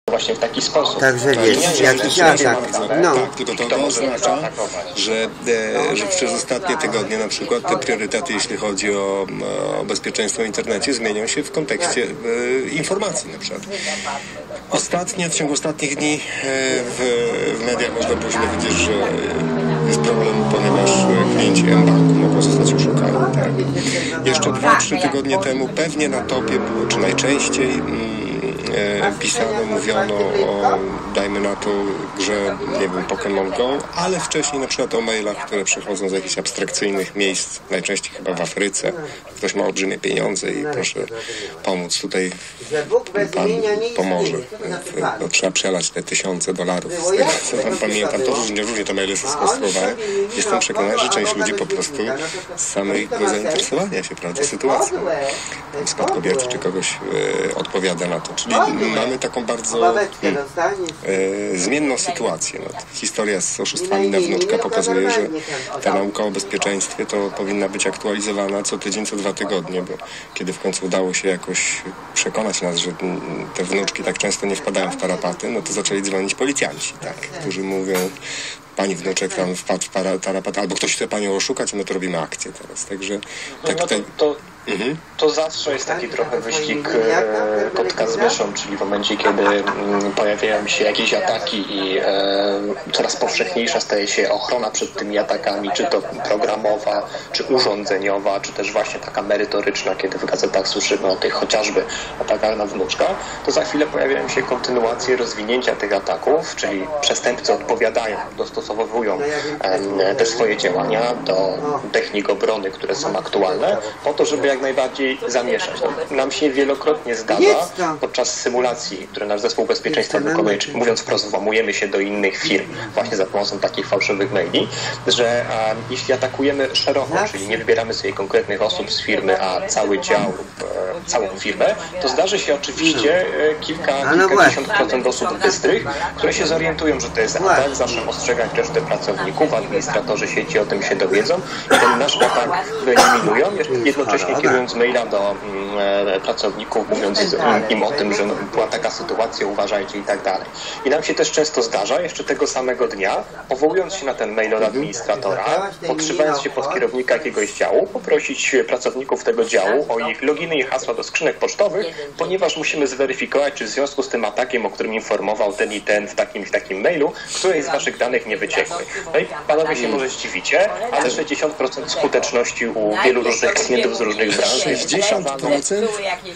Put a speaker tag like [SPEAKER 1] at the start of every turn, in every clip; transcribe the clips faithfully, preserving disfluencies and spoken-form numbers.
[SPEAKER 1] właśnie w taki sposób.
[SPEAKER 2] Także
[SPEAKER 1] to
[SPEAKER 2] jest jakiś atak.
[SPEAKER 3] No. Tak, tylko to, to oznacza, że, e, że przez ostatnie tygodnie na przykład te priorytety, jeśli chodzi o, o bezpieczeństwo w internecie, zmienią się w kontekście e, informacji na przykład. Ostatnio, w ciągu ostatnich dni e, w, w mediach można było źle widzieć, że jest problem, ponieważ klienci mBanku mogą zostać oszukani. Tak? Jeszcze dwa, trzy tygodnie temu pewnie na topie było, czy najczęściej E, pisano, mówiono o, dajmy na to, grze, nie wiem, Pokémon Go, ale wcześniej na przykład o mailach, które przychodzą z jakichś abstrakcyjnych miejsc, najczęściej chyba w Afryce. Ktoś ma olbrzymie pieniądze i proszę pomóc tutaj, pan pomoże. No, trzeba przelać te tysiące dolarów. Z tego, co tam pamiętam, to różnie, różnie te maile są skonstruowane. Jestem przekonany, że część ludzi po prostu z samego zainteresowania się, prawda, sytuacją spadkobiercy czy kogoś e, odpowiada na to. Czyli mamy taką bardzo hmm, e, zmienną sytuację. No, historia z oszustwami na wnuczka pokazuje, że ta nauka o bezpieczeństwie to powinna być aktualizowana co tydzień, co dwa tygodnie, bo kiedy w końcu udało się jakoś przekonać nas, że te wnuczki tak często nie wpadają w tarapaty, no to zaczęli dzwonić policjanci, tak, którzy mówią: pani wnuczek tam wpadł w tarapat, albo ktoś chce panią oszukać, my to robimy akcję teraz. Także tak
[SPEAKER 1] no
[SPEAKER 3] tutaj...
[SPEAKER 1] to, to, mhm. to zawsze jest taki trochę wyścig e, kotka z myszą, czyli w momencie, kiedy m, pojawiają się jakieś ataki i e, coraz powszechniejsza staje się ochrona przed tymi atakami, czy to programowa, czy urządzeniowa, czy też właśnie taka merytoryczna, kiedy w gazetach słyszymy o tych chociażby atakach na wnuczka, to za chwilę pojawiają się kontynuacje rozwinięcia tych ataków, czyli przestępcy odpowiadają, dostosowują e, te swoje działania do technik obrony, które są aktualne, po to, żeby jak najbardziej zamieszać. No, nam się wielokrotnie zdarza podczas symulacji, które nasz zespół bezpieczeństwa wykonuje, czyli mówiąc wprost, włamujemy się do innych firm właśnie za pomocą takich fałszywych maili, że a, jeśli atakujemy szeroko, czyli nie wybieramy sobie konkretnych osób z firmy, a cały dział, e, całą firmę, to zdarzy się oczywiście e, kilka, kilkadziesiąt procent osób bystrych, które się zorientują, że to jest atak, zaczną ostrzegać resztę pracowników, administratorzy sieci o tym się dowiedzą i ten nasz atak wyeliminują, jednocześnie kierując maila do mm, pracowników, mówiąc im o tym, że no, była taka sytuacja, uważajcie i tak dalej. I nam się też często zdarza, jeszcze tego samego dnia, powołując się na ten mail od administratora, podszywając się pod kierownika jakiegoś działu, poprosić pracowników tego działu o ich loginy i hasła do skrzynek pocztowych, ponieważ musimy zweryfikować, czy w związku z tym atakiem, o którym informował ten i ten w takim w takim mailu, któreś z waszych danych nie wyciekły. No i panowie się może zdziwicie, ale sześćdziesiąt procent skuteczności u wielu różnych klientów z różnych branż jest
[SPEAKER 3] sześćdziesiąt procent?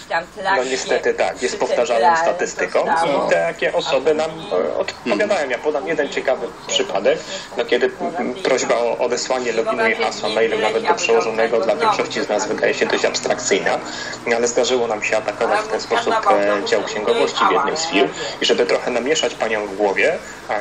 [SPEAKER 1] No niestety tak, jest powtarzalną statystyką i takie osoby nam odpowiadają. Ja podam jeden ciekawy przypadek, no kiedy prośba o odesłanie loginu i hasła mailem nawet do przełożonego dla większości z nas wydaje się dość abstrakcyjna, ale zdarzyło nam się atakować w ten sposób dział księgowości w jednej z firm i żeby trochę namieszać panią w głowie,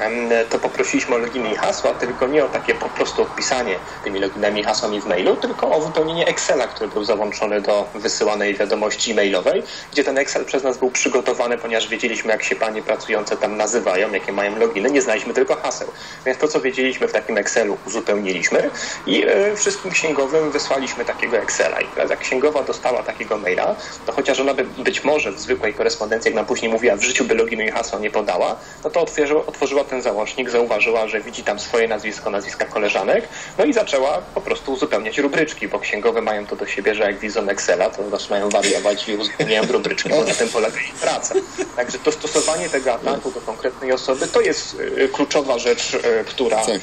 [SPEAKER 1] to poprosiliśmy o loginy i hasła, tylko nie o takie po prostu odpisanie tymi loginami i hasłami w mailu, tylko o wypełnienie Excela, który był załączony do wysyłanej wiadomości e-mailowej, gdzie ten Excel przez nas był przygotowany, ponieważ wiedzieliśmy, jak się panie pracujące tam nazywają, jakie mają loginy, nie znaliśmy tylko haseł. Więc to, co wiedzieliśmy w takim Excelu, uzupełniliśmy i y, wszystkim księgowym wysłaliśmy takiego Excela. I jak księgowa dostała takiego maila, to chociaż ona by być może w zwykłej korespondencji, jak nam później mówiła, w życiu by loginu i hasła nie podała, no to otworzyła, otworzyła ten załącznik, zauważyła, że widzi tam swoje nazwisko, nazwiska koleżanek, no i zaczęła po prostu uzupełniać rubryczki, bo księgowe mają to do siebie, że jak widzą Excela, to zaczynają wariować i uzupełniają rubryczki, bo na tym polega ich praca. Także to stosowanie tego ataku do konkretnej osoby to jest y, kluczowa rzecz, y, która y,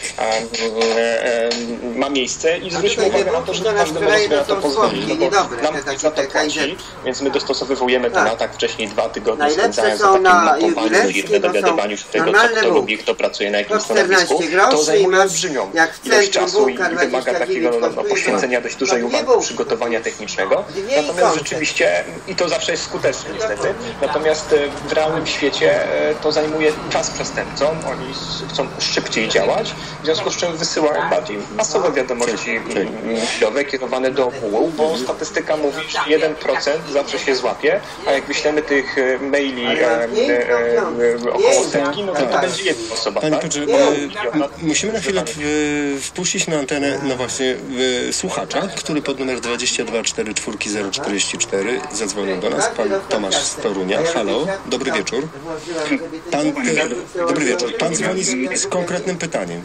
[SPEAKER 1] y, ma miejsce i zwróćmy uwagę na to, że każdy może sobie na to pozwolić, no bo nam za to płaci, więc my dostosowywujemy ten atak wcześniej dwa tygodnie, spędzając na takim mapowaniu firmy, dowiadywaniu się tego, co kto lubi, kto pracuje na jakim stanowisku, to zajmuje olbrzymią ilość czasu i wymaga takiego no, no, poświęcenia dość dużej uwagi, przygotowania technicznego. Natomiast rzeczywiście, i to zawsze jest skuteczne niestety, natomiast w realnym świecie to zajmuje czas przestępcom, oni chcą szybciej działać, w związku z czym wysyłają bardziej masowe wiadomości mailowe kierowane do ogółu, bo statystyka mówi, że jeden procent zawsze się złapie, a jak wyślemy tych maili e, e, e, około setki, no to to będzie jedna osoba.
[SPEAKER 3] Pani
[SPEAKER 1] tak?
[SPEAKER 3] Piotrze, no, musimy na chwilę w, wpuścić na antenę, no właśnie, słuchacza, który pod numer dwadzieścia dwa cztery cztery zero czterdzieści cztery. Zadzwonił do nas pan Tomasz z Torunia. Halo, dobry wieczór. Pan, e, dobry wieczór. Pan dzwoni z, z konkretnym pytaniem.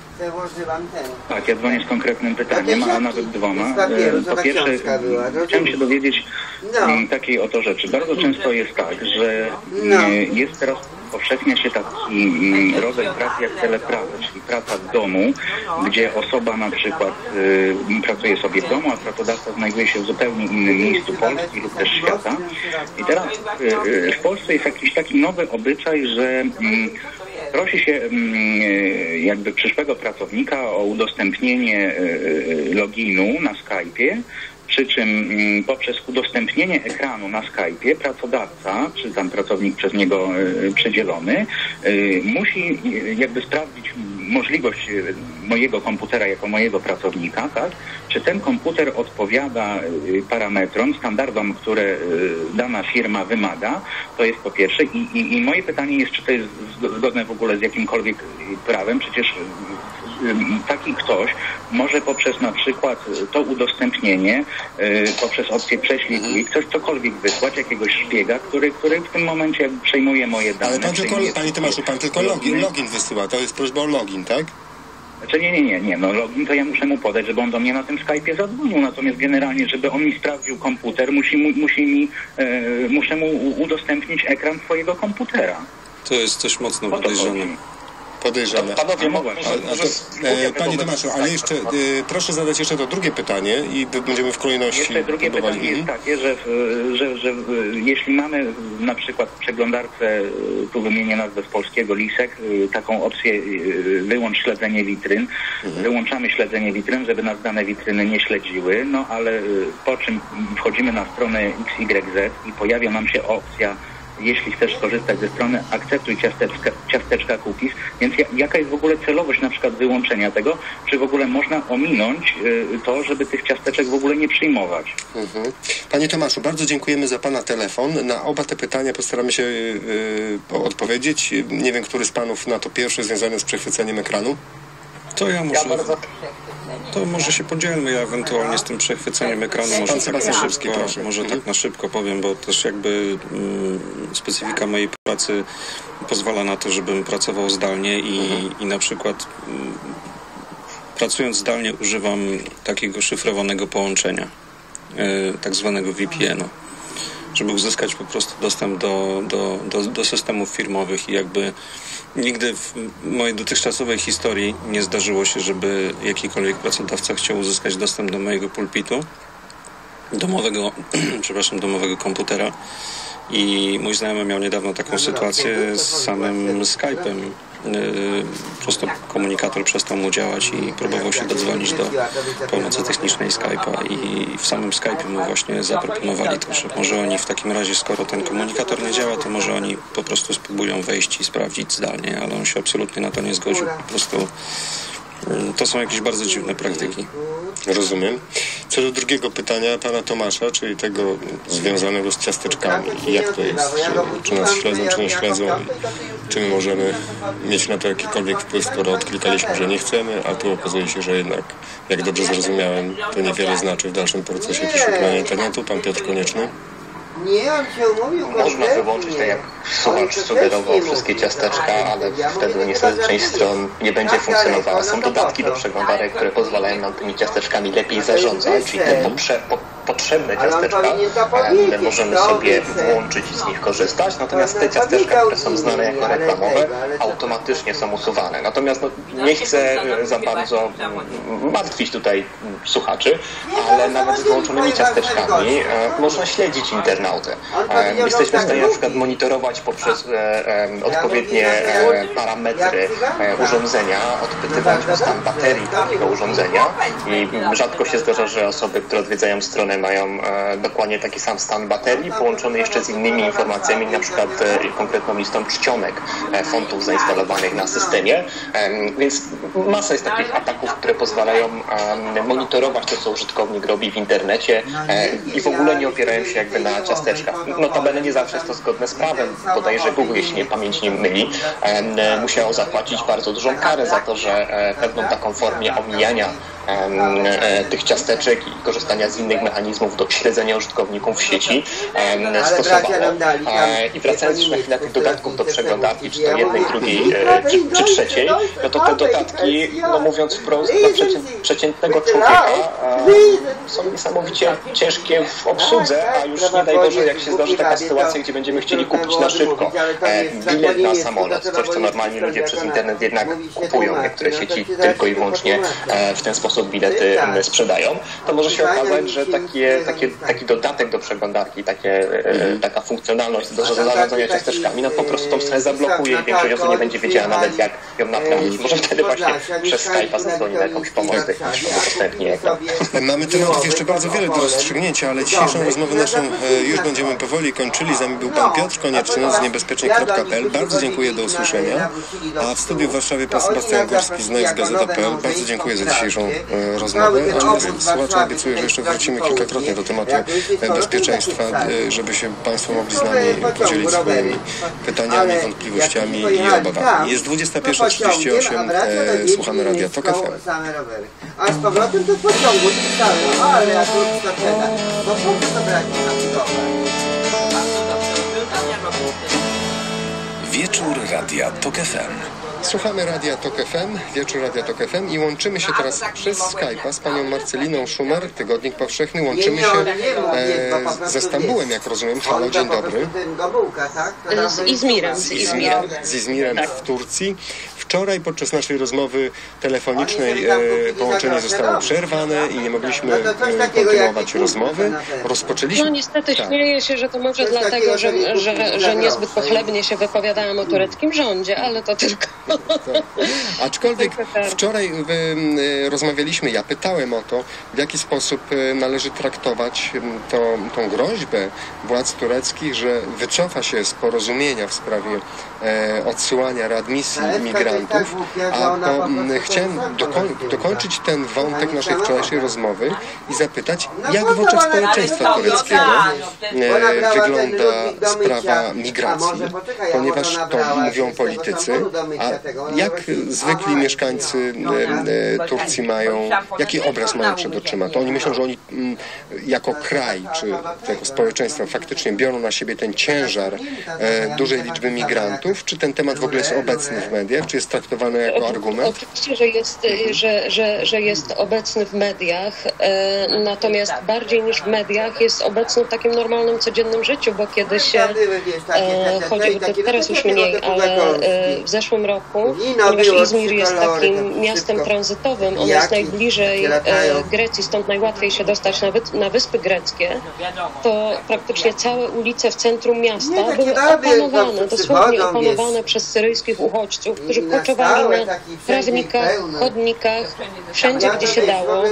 [SPEAKER 2] Tak, ja dzwonię z konkretnym pytaniem, a nawet dwoma. Po pierwsze, chciałem się dowiedzieć takiej oto rzeczy. Bardzo często jest tak, że jest teraz powszechnia się taki rodzaj pracy jak telepraca, czyli praca w domu, gdzie osoba na przykład y, pracuje sobie w domu, a pracodawca znajduje się w zupełnie innym miejscu Polski lub też świata. I teraz y, y, w Polsce jest jakiś taki nowy obyczaj, że y, prosi się y, jakby przyszłego pracownika o udostępnienie y, loginu na Skype'ie, przy czym poprzez udostępnienie ekranu na Skype'ie pracodawca, czy tam pracownik przez niego y, przydzielony, y, musi y, jakby sprawdzić możliwość y, mojego komputera jako mojego pracownika, tak? Czy ten komputer odpowiada y, parametrom, standardom, które y, dana firma wymaga, to jest po pierwsze. I, i, i moje pytanie jest, czy to jest zgodne w ogóle z jakimkolwiek prawem, przecież y, taki ktoś może poprzez na przykład to udostępnienie, yy, poprzez opcję prześlij plik, coś cokolwiek wysłać, jakiegoś szpiega, który, który w tym momencie przejmuje moje dane.
[SPEAKER 3] Ale pan tylko, panie Tomaszu, pan tylko login, login wysyła, to jest prośba o login, tak?
[SPEAKER 2] Znaczy nie, nie, nie, nie, no login to ja muszę mu podać, żeby on do mnie na tym Skype'ie zadzwonił, natomiast generalnie, żeby on mi sprawdził komputer, musi, mu, musi mi, yy, muszę mu udostępnić ekran swojego komputera.
[SPEAKER 4] To jest coś mocno podejrzane.
[SPEAKER 3] Podejrzane.
[SPEAKER 1] Panowie,
[SPEAKER 3] a, a, a to, e, panie Tomaszu, ale jeszcze e, proszę zadać jeszcze to drugie pytanie i będziemy w kolejności
[SPEAKER 2] Jeszcze drugie
[SPEAKER 3] próbowali.
[SPEAKER 2] pytanie jest takie, że, że, że jeśli mamy na przykład w przeglądarce, tu wymienię nazwę z polskiego Lisek, taką opcję wyłącz śledzenie witryn, mhm. wyłączamy śledzenie witryn, żeby nas dane witryny nie śledziły, no ale po czym wchodzimy na stronę X Y Z i pojawia nam się opcja, jeśli chcesz skorzystać ze strony, akceptuj ciasteczka, ciasteczka cookies, więc jaka jest w ogóle celowość na przykład wyłączenia tego, czy w ogóle można ominąć y, to, żeby tych ciasteczek w ogóle nie przyjmować.
[SPEAKER 3] Mhm. Panie Tomaszu, bardzo dziękujemy za pana telefon. Na oba te pytania postaramy się y, odpowiedzieć. Nie wiem, który z panów na to pierwsze związane z przechwyceniem ekranu.
[SPEAKER 4] To ja może... Ja bardzo... To może się podzielmy, ja ewentualnie z tym przechwyceniem ekranu może
[SPEAKER 3] Pan
[SPEAKER 4] tak, na szybko,
[SPEAKER 3] proszę.
[SPEAKER 4] może
[SPEAKER 3] mhm.
[SPEAKER 4] tak na szybko powiem, bo też jakby mm, specyfika mojej pracy pozwala na to, żebym pracował zdalnie i, mhm. i na przykład mm, pracując zdalnie używam takiego szyfrowanego połączenia, yy, tak zwanego V P N-a, żeby uzyskać po prostu dostęp do, do, do, do systemów firmowych i jakby nigdy w mojej dotychczasowej historii nie zdarzyło się, żeby jakikolwiek pracodawca chciał uzyskać dostęp do mojego pulpitu, domowego, przepraszam, domowego komputera. I mój znajomy miał niedawno taką sytuację z samym Skype'em. Po prostu komunikator przestał mu działać i próbował się dodzwonić do pomocy technicznej Skype'a i w samym Skype'ie mu właśnie zaproponowali to, że może oni w takim razie, skoro ten komunikator nie działa, to może oni po prostu spróbują wejść i sprawdzić zdalnie, ale on się absolutnie na to nie zgodził. Po prostu to są jakieś bardzo dziwne praktyki.
[SPEAKER 3] Rozumiem. Co do drugiego pytania pana Tomasza, czyli tego związanego z ciasteczkami i jak to jest, czy, czy nas śledzą, czy nie śledzą i czy my możemy mieć na to jakikolwiek wpływ, skoro odklikaliśmy, że nie chcemy, a tu okazuje się, że jednak, jak dobrze zrozumiałem, to niewiele znaczy w dalszym procesie przeszukiwania internetu. Pan Piotr Konieczny.
[SPEAKER 5] Nie, on się umówił
[SPEAKER 1] Można wyłączyć, tak jak słuchacz sugerował, wszystkie ciasteczka, ale wtedy niestety część stron nie będzie funkcjonowała. Są dodatki do przeglądarek, które pozwalają nam tymi ciasteczkami lepiej zarządzać, czyli te poprze, po, potrzebne ciasteczka e, możemy sobie włączyć i z nich korzystać, natomiast te ciasteczka, które są znane jako reklamowe, automatycznie są usuwane. Natomiast no, nie chcę za bardzo martwić tutaj słuchaczy, ale nawet z wyłączonymi ciasteczkami e, można śledzić internautę. E, jesteśmy w stanie na przykład monitorować poprzez e, e, odpowiednie e, parametry e, urządzenia, odpytywać o stan baterii takiego urządzenia i rzadko się zdarza, że osoby, które odwiedzają stronę, mają e, dokładnie taki sam stan baterii, połączony jeszcze z innymi informacjami, na przykład e, konkretną listą czcionek e, fontów zainstalowanych na systemie, e, więc masa jest takich ataków, które pozwalają e, monitorować to, co użytkownik robi w internecie e, i w ogóle nie opierają się jakby na ciasteczkach. Notabene nie zawsze jest to zgodne z prawem. Bodajże Google, jeśli mnie pamięć nie myli, e, musiało zapłacić bardzo dużą karę za to, że e, pewną taką formę omijania tych ciasteczek i korzystania z innych mechanizmów do śledzenia użytkowników w sieci stosowało. I wracając już na chwilę tych dodatków do przeglądarki, czy to jednej, drugiej, czy, czy trzeciej, no to te dodatki, no mówiąc wprost, dla przecię, przeciętnego człowieka są niesamowicie ciężkie w obsłudze, a już nie daj Boże, jak się zdarzy taka sytuacja, gdzie będziemy chcieli kupić na szybko bilet na samolot, coś co normalnie ludzie przez internet jednak kupują, niektóre sieci tylko i wyłącznie w ten sposób bilety sprzedają, to może się okazać, że takie, takie, taki dodatek do przeglądarki, takie, taka funkcjonalność do zarządzania ciasteczkami, no po prostu tą stronę zablokuje i większość osób nie będzie wiedziała nawet jak ją naprawić. Może wtedy właśnie przez Skype'a zadzwoni na jakąś pomoc, udostępnie.
[SPEAKER 3] Mamy tematów jeszcze bardzo wiele do rozstrzygnięcia, ale dzisiejszą rozmowę naszą już będziemy powoli kończyli. Z nami był pan Piotr Konieczny z niebezpiecznik kropka p l. Bardzo dziękuję, do usłyszenia. A w studiu w Warszawie pan Sebastian Górski z next gazeta kropka p l. Bardzo dziękuję za dzisiejszą rozmowę. A słuchaczom obiecuję, że jeszcze wrócimy kilkakrotnie do tematu bezpieczeństwa, żeby się państwo mogli z nami podzielić swoimi pytaniami, wątpliwościami i obawami. Jest dwudziesta pierwsza trzydzieści osiem, słuchamy Radia Tok F M.
[SPEAKER 5] A z powrotem do pociągu pisałem, ale ja tu zaczynam, bo po co to brać na przykład?
[SPEAKER 6] Wieczór Radia Tok F M.
[SPEAKER 3] Słuchamy Radia Tok F M, wieczór Radia Tok F M i łączymy się teraz przez Skype'a z panią Marceliną Szumer, Tygodnik Powszechny. Łączymy się e, ze Stambułem, jak rozumiem. Halo, dzień dobry.
[SPEAKER 7] Z Izmirem. Z Izmirem,
[SPEAKER 3] z Izmirem w Turcji. Wczoraj podczas naszej rozmowy telefonicznej e, połączenie zostało przerwane i nie mogliśmy e, kontynuować rozmowy. Rozpoczęliśmy...
[SPEAKER 7] No niestety śmieję się, że to może dlatego, że, że, że niezbyt pochlebnie się wypowiadałam o tureckim rządzie, ale to tylko...
[SPEAKER 3] Tak. Aczkolwiek wczoraj y, rozmawialiśmy, ja pytałem o to, w jaki sposób y, należy traktować y, to, tą groźbę władz tureckich, że wycofa się z porozumienia w sprawie y, odsyłania, readmisji migrantów, a to y, chciałem dokoń, dokończyć ten wątek naszej wczorajszej rozmowy i zapytać, jak w oczach społeczeństwa tureckiego y, wygląda sprawa migracji, ponieważ to mówią politycy, a jak zwykli mieszkańcy e, Turcji mają, jaki obraz mają przed oczyma? To oni myślą, że oni m, jako kraj, czy jako społeczeństwo faktycznie biorą na siebie ten ciężar e, dużej liczby migrantów, czy ten temat w ogóle jest obecny w mediach, czy jest traktowany jako argument?
[SPEAKER 7] Oczywiście, że jest, że, że, że jest obecny w mediach, e, natomiast bardziej niż w mediach jest obecny w takim normalnym, codziennym życiu, bo kiedy się e, chodzi, to teraz już mniej, ale e, w zeszłym roku, ponieważ Izmir jest takim miastem tranzytowym, on jest najbliżej e, Grecji, stąd najłatwiej się dostać na, wy, na Wyspy Greckie, to praktycznie całe ulice w centrum miasta były opanowane, dosłownie opanowane przez syryjskich uchodźców, którzy koczowali na trawnikach, chodnikach, wszędzie gdzie się dało,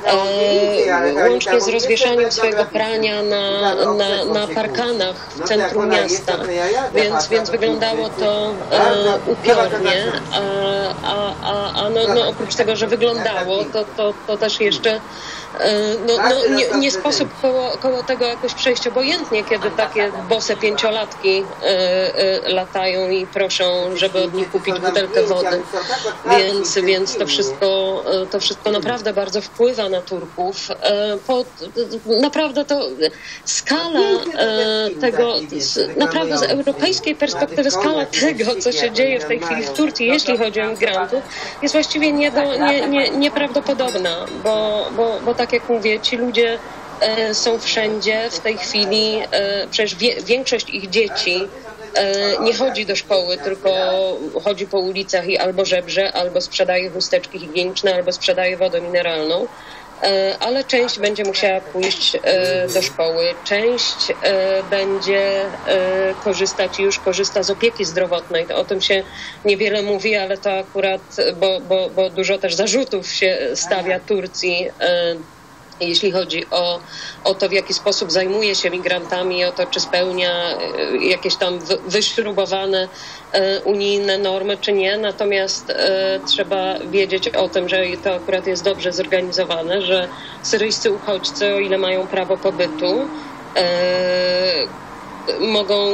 [SPEAKER 7] e, łącznie z rozwieszaniem swojego prania na, na, na parkanach w centrum miasta, więc, więc wyglądało to e, upiornie. A, a, a, a no, no oprócz tego, że wyglądało, to, to, to też jeszcze no, no, nie, nie sposób koło, koło tego jakoś przejść obojętnie, kiedy takie bose pięciolatki y, y, latają i proszą, żeby od nich kupić butelkę wody. Więc, więc to wszystko, to wszystko naprawdę bardzo wpływa na Turków. Po, naprawdę to skala tego, naprawdę z europejskiej perspektywy skala tego, co się dzieje w tej chwili w Turcji, jeśli chodzi o migrantów, jest właściwie nie do, nie, nie, nieprawdopodobna, bo, bo, bo tak jak mówię, ci ludzie e, są wszędzie w tej chwili, e, przecież wie, większość ich dzieci e, nie chodzi do szkoły, tylko chodzi po ulicach i albo żebrze, albo sprzedaje chusteczki higieniczne, albo sprzedaje wodę mineralną. Ale część będzie musiała pójść do szkoły, część będzie korzystać i już korzysta z opieki zdrowotnej. To o tym się niewiele mówi, ale to akurat, bo, bo, bo dużo też zarzutów się stawia Turcji, jeśli chodzi o, o to, w jaki sposób zajmuje się migrantami, o to, czy spełnia jakieś tam wyśrubowane unijne normy, czy nie. Natomiast e, trzeba wiedzieć o tym, że to akurat jest dobrze zorganizowane, że syryjscy uchodźcy, o ile mają prawo pobytu, e, mogą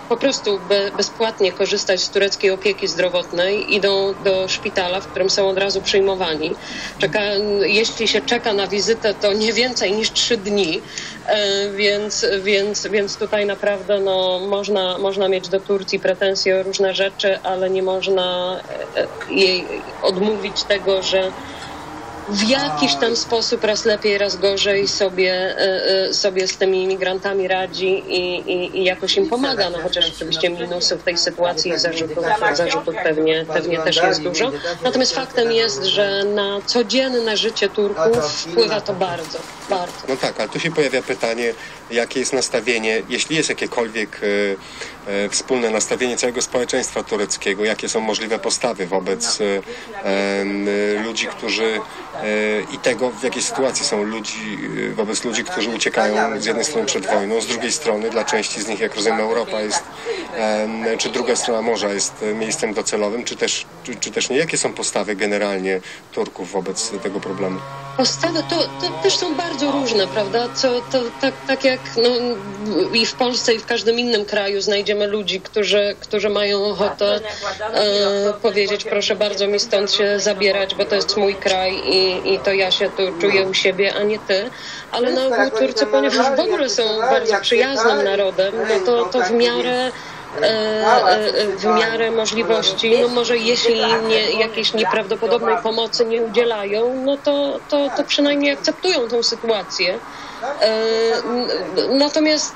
[SPEAKER 7] po prostu be, bezpłatnie korzystać z tureckiej opieki zdrowotnej, idą do szpitala, w którym są od razu przyjmowani. Czeka, jeśli się czeka na wizytę, to nie więcej niż trzy dni, e, więc, więc, więc tutaj naprawdę no, można, można mieć do Turcji pretensje o różne rzeczy, ale nie można jej odmówić tego, że w jakiś tam sposób raz lepiej, raz gorzej sobie, sobie z tymi imigrantami radzi i, i, i jakoś im pomaga, no chociaż oczywiście minusów tej sytuacji i zarzutów, zarzutów pewnie, pewnie też jest dużo. Natomiast faktem jest, że na codzienne życie Turków wpływa to bardzo, bardzo.
[SPEAKER 3] No tak, ale tu się pojawia pytanie, jakie jest nastawienie, jeśli jest jakiekolwiek e, e, wspólne nastawienie całego społeczeństwa tureckiego, jakie są możliwe postawy wobec e, e, ludzi, którzy e, i tego, w jakiej sytuacji są ludzi, wobec ludzi, którzy uciekają z jednej strony przed wojną, z drugiej strony dla części z nich, jak rozumiem, Europa jest, e, czy druga strona morza jest miejscem docelowym, czy też, czy, czy też nie. Jakie są postawy generalnie Turków wobec tego problemu?
[SPEAKER 7] Postawy to, to też są bardzo różne, prawda? Co, to, tak, tak jak no, i w Polsce, i w każdym innym kraju znajdziemy ludzi, którzy, którzy mają ochotę e, powiedzieć, proszę bardzo mi stąd się zabierać, bo to jest mój kraj i, i to ja się tu czuję u siebie, a nie ty. Ale na ogół Turcy, ponieważ w ogóle są bardzo przyjaznym narodem, no to, to w miarę w miarę możliwości, no może jeśli nie, jakiejś nieprawdopodobnej pomocy nie udzielają, no to, to, to przynajmniej akceptują tą sytuację. Natomiast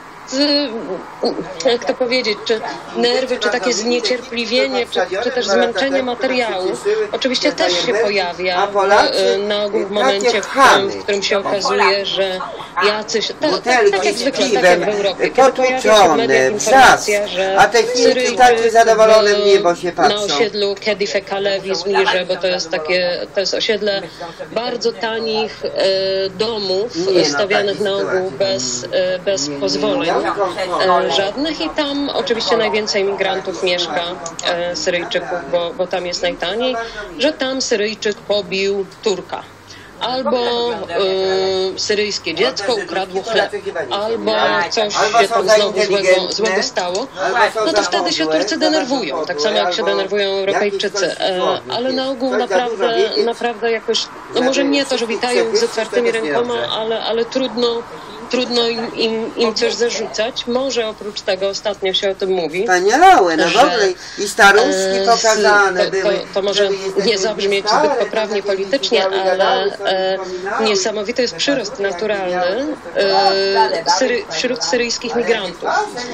[SPEAKER 7] jak to powiedzieć, czy nerwy, czy takie zniecierpliwienie, czy, czy też zmęczenie materiału oczywiście też się pojawia na ogół w momencie, w którym, w którym się okazuje, że jacyś, tak, tak, tak jak zwykle, tak jak w Europie, kiedy pojawia się w mediach informacja, że Syryjczycy na osiedlu Kedife Kalevi z Mirze, bo to jest takie, to jest osiedle bardzo tanich e, domów stawianych na ogół bez, e, bez pozwoleń e, żadnych i tam oczywiście najwięcej migrantów mieszka, e, Syryjczyków, bo, bo tam jest najtaniej, że tam Syryjczyk pobił Turka. Albo y, syryjskie dziecko ukradło chleb, albo coś się tam znowu złego, złego stało, no to wtedy się Turcy denerwują, tak samo jak się denerwują Europejczycy, e, ale na ogół naprawdę, naprawdę jakoś, no może nie to, że witają z otwartymi rękoma, ale, ale trudno, trudno im, im, im coś zarzucać. Może oprócz tego ostatnio się o tym mówi.
[SPEAKER 5] Wspaniałe, no w ogóle i staruszki pokazane
[SPEAKER 7] to, to, to może nie zabrzmieć zbyt poprawnie politycznie, ale e, niesamowity jest przyrost naturalny e, syry, wśród syryjskich migrantów.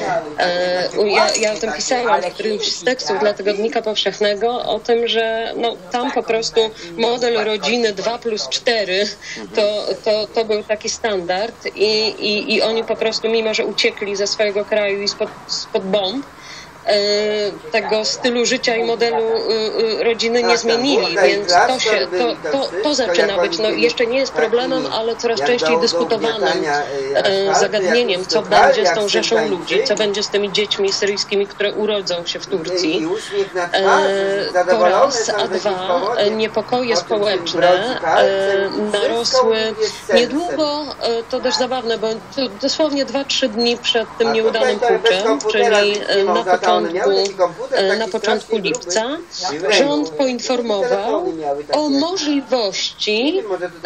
[SPEAKER 7] E, ja, ja o tym pisałam w którymś z tekstów dla Tygodnika Powszechnego, o tym, że no, tam po prostu model rodziny dwa plus cztery to, to, to był taki standard i I, I oni po prostu, mimo że uciekli ze swojego kraju i spod, spod bomb, tego stylu życia i modelu rodziny nie zmienili, więc to, się, to, to, to zaczyna być, no jeszcze nie jest problemem, ale coraz częściej dyskutowanym zagadnieniem, co będzie z tą rzeszą ludzi, co będzie z tymi dziećmi syryjskimi, które urodzą się w Turcji. To raz, a dwa, niepokoje społeczne narosły niedługo, to dość zabawne, bo dosłownie dwa, trzy dni przed tym nieudanym puczem, czyli na początku na początku lipca rząd poinformował o możliwości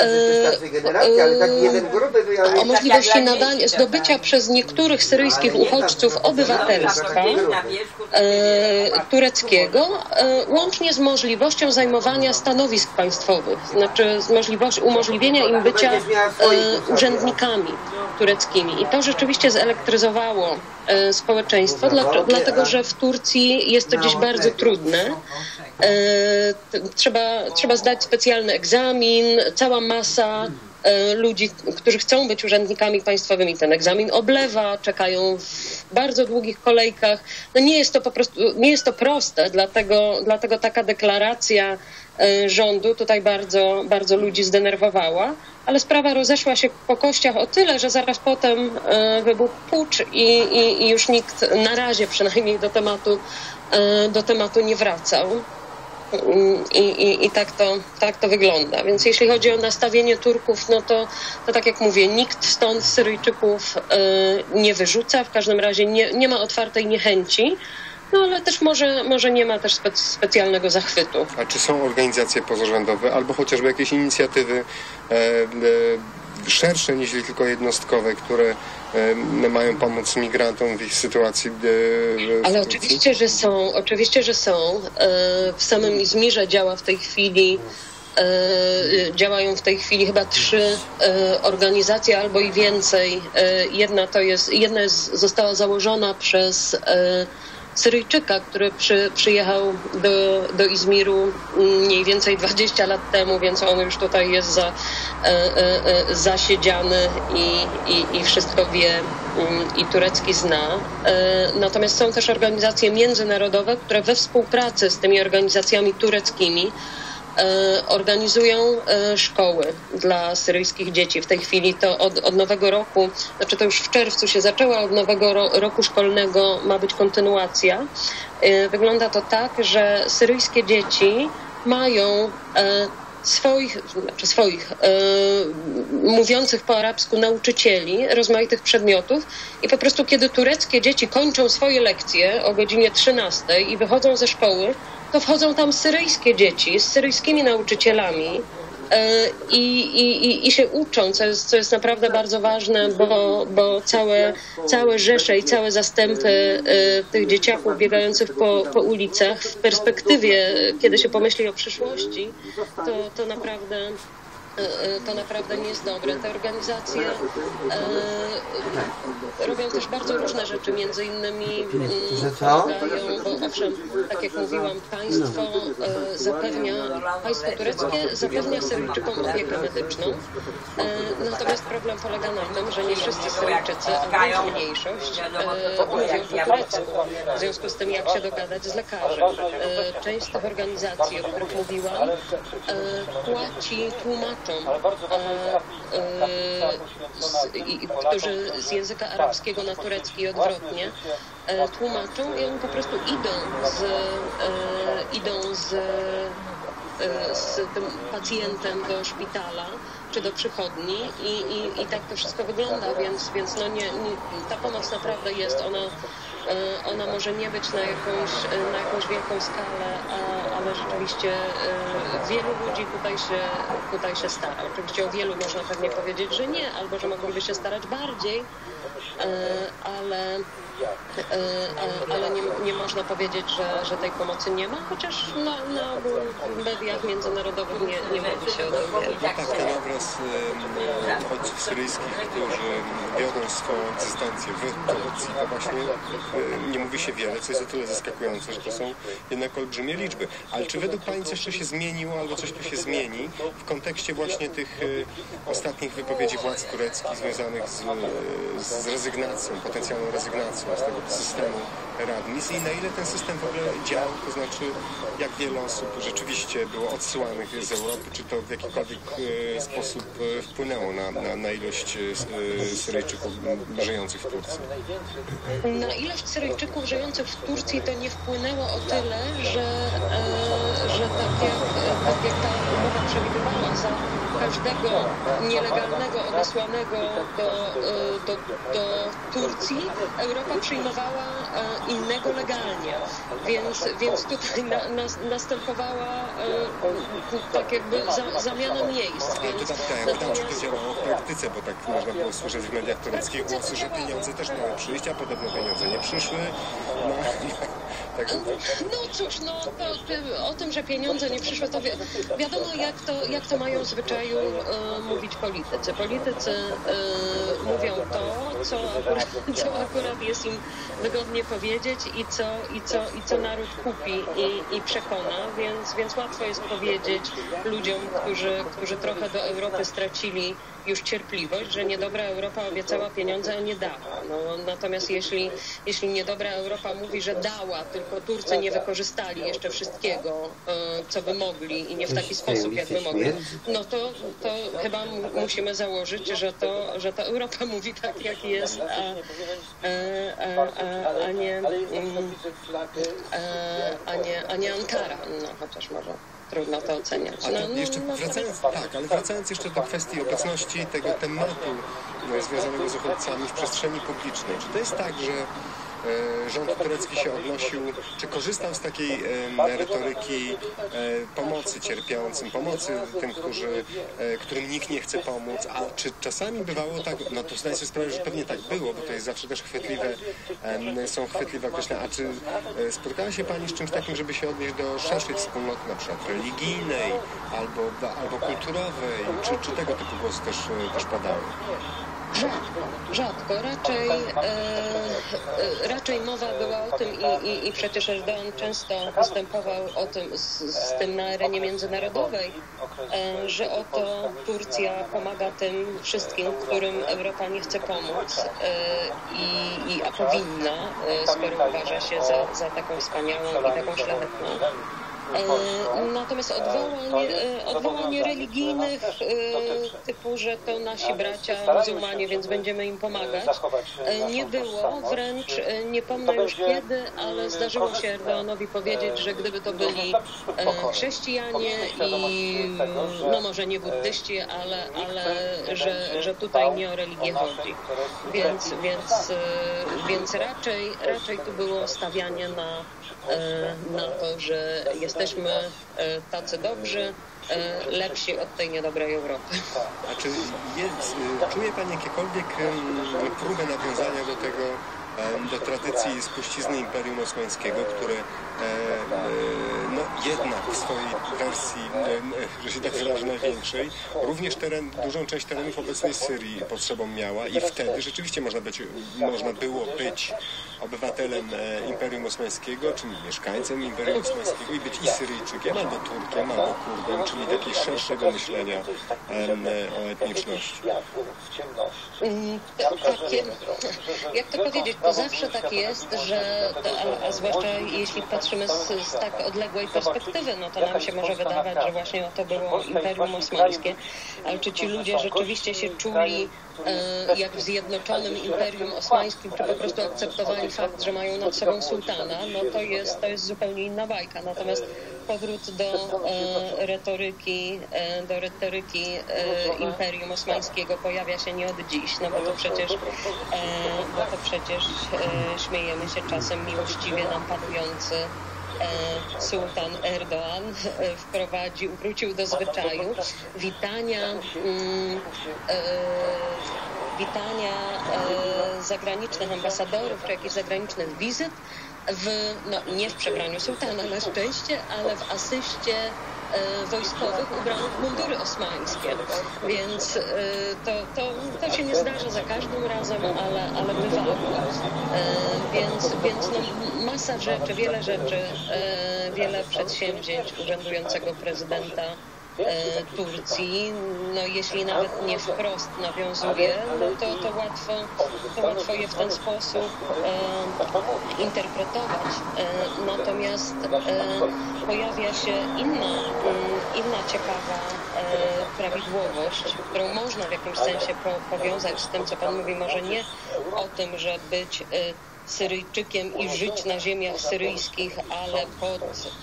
[SPEAKER 7] o możliwości nadania, zdobycia przez niektórych syryjskich uchodźców obywatelstwa tureckiego, łącznie z możliwością zajmowania stanowisk państwowych, znaczy z możliwości umożliwienia im bycia urzędnikami tureckimi. I to rzeczywiście zelektryzowało społeczeństwo, dlatego że w Turcji jest to dziś bardzo trudne. Trzeba, trzeba zdać specjalny egzamin, cała masa ludzi, którzy chcą być urzędnikami państwowymi, ten egzamin oblewa, czekają w bardzo długich kolejkach. No nie jest to po prostu, nie jest to proste, dlatego, dlatego taka deklaracja rządu tutaj bardzo, bardzo ludzi zdenerwowała, ale sprawa rozeszła się po kościach o tyle, że zaraz potem wybuchł pucz i, i, i już nikt na razie przynajmniej do tematu, do tematu nie wracał. I, i, i tak, to, tak to wygląda. Więc jeśli chodzi o nastawienie Turków, no to, to tak jak mówię, nikt stąd Syryjczyków nie wyrzuca, w każdym razie nie, nie ma otwartej niechęci, no ale też może, może nie ma też spe, specjalnego zachwytu.
[SPEAKER 3] A czy są organizacje pozarządowe albo chociażby jakieś inicjatywy e, e, szersze niż tylko jednostkowe, które e, mają pomóc migrantom w ich sytuacji? E,
[SPEAKER 7] Ale oczywiście, że są. Oczywiście, że są. E, w samym Izmirze działa w tej chwili E, działają w tej chwili chyba trzy e, organizacje albo i więcej. E, jedna to jest, jedna jest, została założona przez e, Syryjczyka, który przy, przyjechał do, do Izmiru mniej więcej dwadzieścia lat temu, więc on już tutaj jest za, e, e, zasiedziany i, i, i wszystko wie i turecki zna. E, natomiast są też organizacje międzynarodowe, które we współpracy z tymi organizacjami tureckimi organizują szkoły dla syryjskich dzieci. W tej chwili to od, od nowego roku, znaczy to już w czerwcu się zaczęło, od nowego ro, roku szkolnego ma być kontynuacja. Wygląda to tak, że syryjskie dzieci mają swoich, znaczy swoich e, mówiących po arabsku nauczycieli rozmaitych przedmiotów i po prostu kiedy tureckie dzieci kończą swoje lekcje o godzinie trzynastej i wychodzą ze szkoły, to wchodzą tam syryjskie dzieci z syryjskimi nauczycielami e, i, i, i się uczą, co jest, co jest naprawdę bardzo ważne, bo, bo całe, całe rzesze i całe zastępy e, tych dzieciaków biegających po, po ulicach w perspektywie, kiedy się pomyśli o przyszłości, to, to naprawdę to naprawdę nie jest dobre. Te organizacje e, robią też bardzo różne rzeczy, między innymi pomagają, bo owszem, tak jak mówiłam, państwo e, zapewnia, państwo tureckie zapewnia Syryjczykom opiekę medyczną, e, natomiast problem polega na tym, że nie wszyscy Syryjczycy, a wręcz mniejszość, e, mówią po turecku. W związku z tym, jak się dogadać z lekarzem. E, część z tych organizacji, o których mówiłam, e, płaci tłumaczom, E, e, z, i, którzy z języka arabskiego na turecki i odwrotnie e, tłumaczą i oni po prostu idą z, e, idą z, e, z tym pacjentem do szpitala czy do przychodni i, i, i tak to wszystko wygląda, więc, więc no nie, nie, ta pomoc naprawdę jest, ona Ona może nie być na jakąś, na jakąś wielką skalę, a, ale rzeczywiście wielu ludzi tutaj się, tutaj się stara. Oczywiście o wielu można pewnie powiedzieć, że nie, albo że mogłoby się starać bardziej, ale, ale nie, nie można powiedzieć, że, że tej pomocy nie ma, chociaż na, na mediach międzynarodowych nie, nie mówi się o tym wiele.
[SPEAKER 3] No tak, ten obraz uchodźców syryjskich, którzy wiodą swoją egzystencję w Turcji, to właśnie nie mówi się wiele, co jest o tyle zaskakujące, że to są jednak olbrzymie liczby. Ale czy według Pani coś jeszcze się zmieniło, albo coś tu się zmieni w kontekście właśnie tych ostatnich wypowiedzi władz tureckich związanych z, z rezygnacją, potencjalną rezygnacją z tego systemu readmis i na ile ten system w ogóle działał, to znaczy jak wiele osób rzeczywiście było odsyłanych z Europy, czy to w jakikolwiek sposób wpłynęło na, na, na ilość Syryjczyków żyjących w Turcji?
[SPEAKER 7] Na ilość Syryjczyków żyjących w Turcji to nie wpłynęło o tyle, że, e, że tak, jak, tak jak ta umowa przewidywała, za każdego nielegalnego odesłanego do, do, do Turcji Europa przyjmowała innego legalnie, więc, więc tutaj na, na, następowała tak jakby za, zamiana miejsc. Więc,
[SPEAKER 3] to tak, tak, ja pytam, czy to działało w praktyce, bo tak można było słyszeć w mediach tureckich głosy, że pieniądze też miały przyjść, a podobno pieniądze nie przyszły. No, tak.
[SPEAKER 7] no cóż, no to, o tym, że pieniądze nie przyszły, to wi wiadomo jak to, jak to mają w zwyczaju e, mówić politycy. Politycy e, mówią to, co akurat, co akurat jest im wygodnie powiedzieć i co, i co, i co naród kupi i, i przekona, więc, więc łatwo jest powiedzieć ludziom, którzy, którzy trochę do Europy stracili już cierpliwość, że niedobra Europa obiecała pieniądze, a nie dała. No, natomiast jeśli, jeśli niedobra Europa mówi, że dała, tylko Turcy nie wykorzystali jeszcze wszystkiego, co by mogli i nie w taki sposób, jak by mogli, no to, to chyba musimy założyć, że to, że to Europa mówi tak, jak jest, a, a, a, a, nie, a, nie, a, a nie Ankara, no chociaż może trudno to oceniać.
[SPEAKER 3] A
[SPEAKER 7] no,
[SPEAKER 3] to jeszcze
[SPEAKER 7] no,
[SPEAKER 3] wracając, tak, ale wracając jeszcze do kwestii obecności tego tematu związanego z uchodźcami w przestrzeni publicznej. Czy to jest tak, że e, rząd turecki się odnosił, czy korzystał z takiej e, retoryki e, pomocy cierpiącym, pomocy tym, którzy, e, którym nikt nie chce pomóc, a czy czasami bywało tak, no to zdaję sobie sprawę, że pewnie tak było, bo to jest zawsze też chwytliwe, e, są chwytliwe określenia, a czy e, spotkała się Pani z czymś takim, żeby się odnieść do szerszej wspólnoty, na przykład religijnej albo, albo kulturowej, czy, czy tego typu głosy też, też padały?
[SPEAKER 7] Rzadko, rzadko. Raczej, e, e, raczej mowa była o tym i, i, i przecież Erdoğan często występował o tym, z, z tym na arenie międzynarodowej, e, że oto Turcja pomaga tym wszystkim, którym Europa nie chce pomóc e, i, i, a powinna, e, skoro uważa się za, za taką wspaniałą i taką szlachetną. Natomiast odwołań, odwołań religijnych typu, że to nasi bracia muzułmanie, więc będziemy im pomagać, nie było. Wręcz nie pomnę już kiedy, ale zdarzyło się Erdoğanowi powiedzieć, że gdyby to byli chrześcijanie i no może nie buddyści, ale, ale że, że tutaj nie o religię chodzi. Więc, więc, więc raczej, raczej tu było stawianie na na to, że jesteśmy tacy dobrzy, lepsi od tej niedobrej Europy.
[SPEAKER 3] A czy jest, czuje Pani jakiekolwiek próbę nawiązania do tego, do tradycji spuścizny Imperium Osmańskiego, które no, jednak w swojej wersji, że się tak wyrażę, największej, również teren, dużą część terenów obecnej Syrii pod sobą miała i wtedy rzeczywiście można, być, można było być obywatelem Imperium Osmańskiego, czyli mieszkańcem Imperium Osmańskiego i być i Syryjczykiem, albo Turkiem, albo Kurdem, czyli takiej szerszego myślenia o etniczności.
[SPEAKER 7] Mm, takie, jak to powiedzieć, to zawsze tak jest, że, a, a zwłaszcza jeśli patrzymy z, z tak odległej perspektywy, no to nam się może wydawać, że właśnie to było Imperium Osmańskie, ale czy ci ludzie rzeczywiście się czuli e, jak w zjednoczonym Imperium Osmańskim, czy po prostu akceptowali fakt, że mają nad sobą sułtana, no to jest, to jest zupełnie inna bajka. Natomiast powrót do e, retoryki, e, do retoryki e, Imperium Osmańskiego pojawia się nie od dziś, no bo to przecież, e, bo to przecież e, śmiejemy się czasem miłościwie nam panujący e, sułtan Erdoğan e, wprowadził, wrócił do zwyczaju witania mm, e, witania e, zagranicznych ambasadorów czy jakichś zagranicznych wizyt w, no nie w przebraniu sułtana na szczęście, ale w asyście e, wojskowych ubranych w mundury osmańskie. Więc e, to, to, to się nie zdarza za każdym razem, ale, ale bywało. E, więc więc no, masa rzeczy, wiele rzeczy, e, wiele przedsięwzięć urzędującego prezydenta E, Turcji, no jeśli nawet nie wprost nawiązuje, no to, to, łatwo, to łatwo je w ten sposób e, interpretować. E, natomiast e, pojawia się inna, inna ciekawa e, prawidłowość, którą można w jakimś sensie po, powiązać z tym, co Pan mówi, może nie o tym, że być e, Syryjczykiem i żyć na ziemiach syryjskich, ale pod,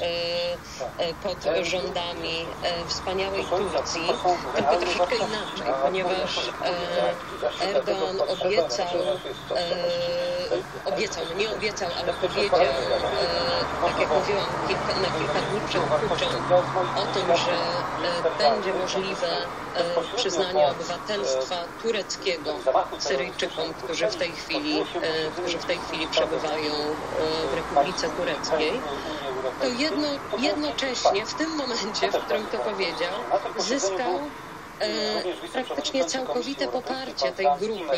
[SPEAKER 7] e, pod rządami e, wspaniałej Turcji, tylko troszeczkę inaczej, ponieważ e, Erdoğan obiecał, e, obiecał, no nie obiecał, ale powiedział, e, tak jak mówiłam kilka, na kilka dni przed puczem, o tym, że e, będzie możliwe e, przyznanie obywatelstwa tureckiego Syryjczykom, którzy w tej chwili, e, którzy w tej chwili chwili przebywają w Republice Tureckiej, to jedno, jednocześnie w tym momencie, w którym to powiedział, zyskał e, praktycznie całkowite poparcie tej grupy,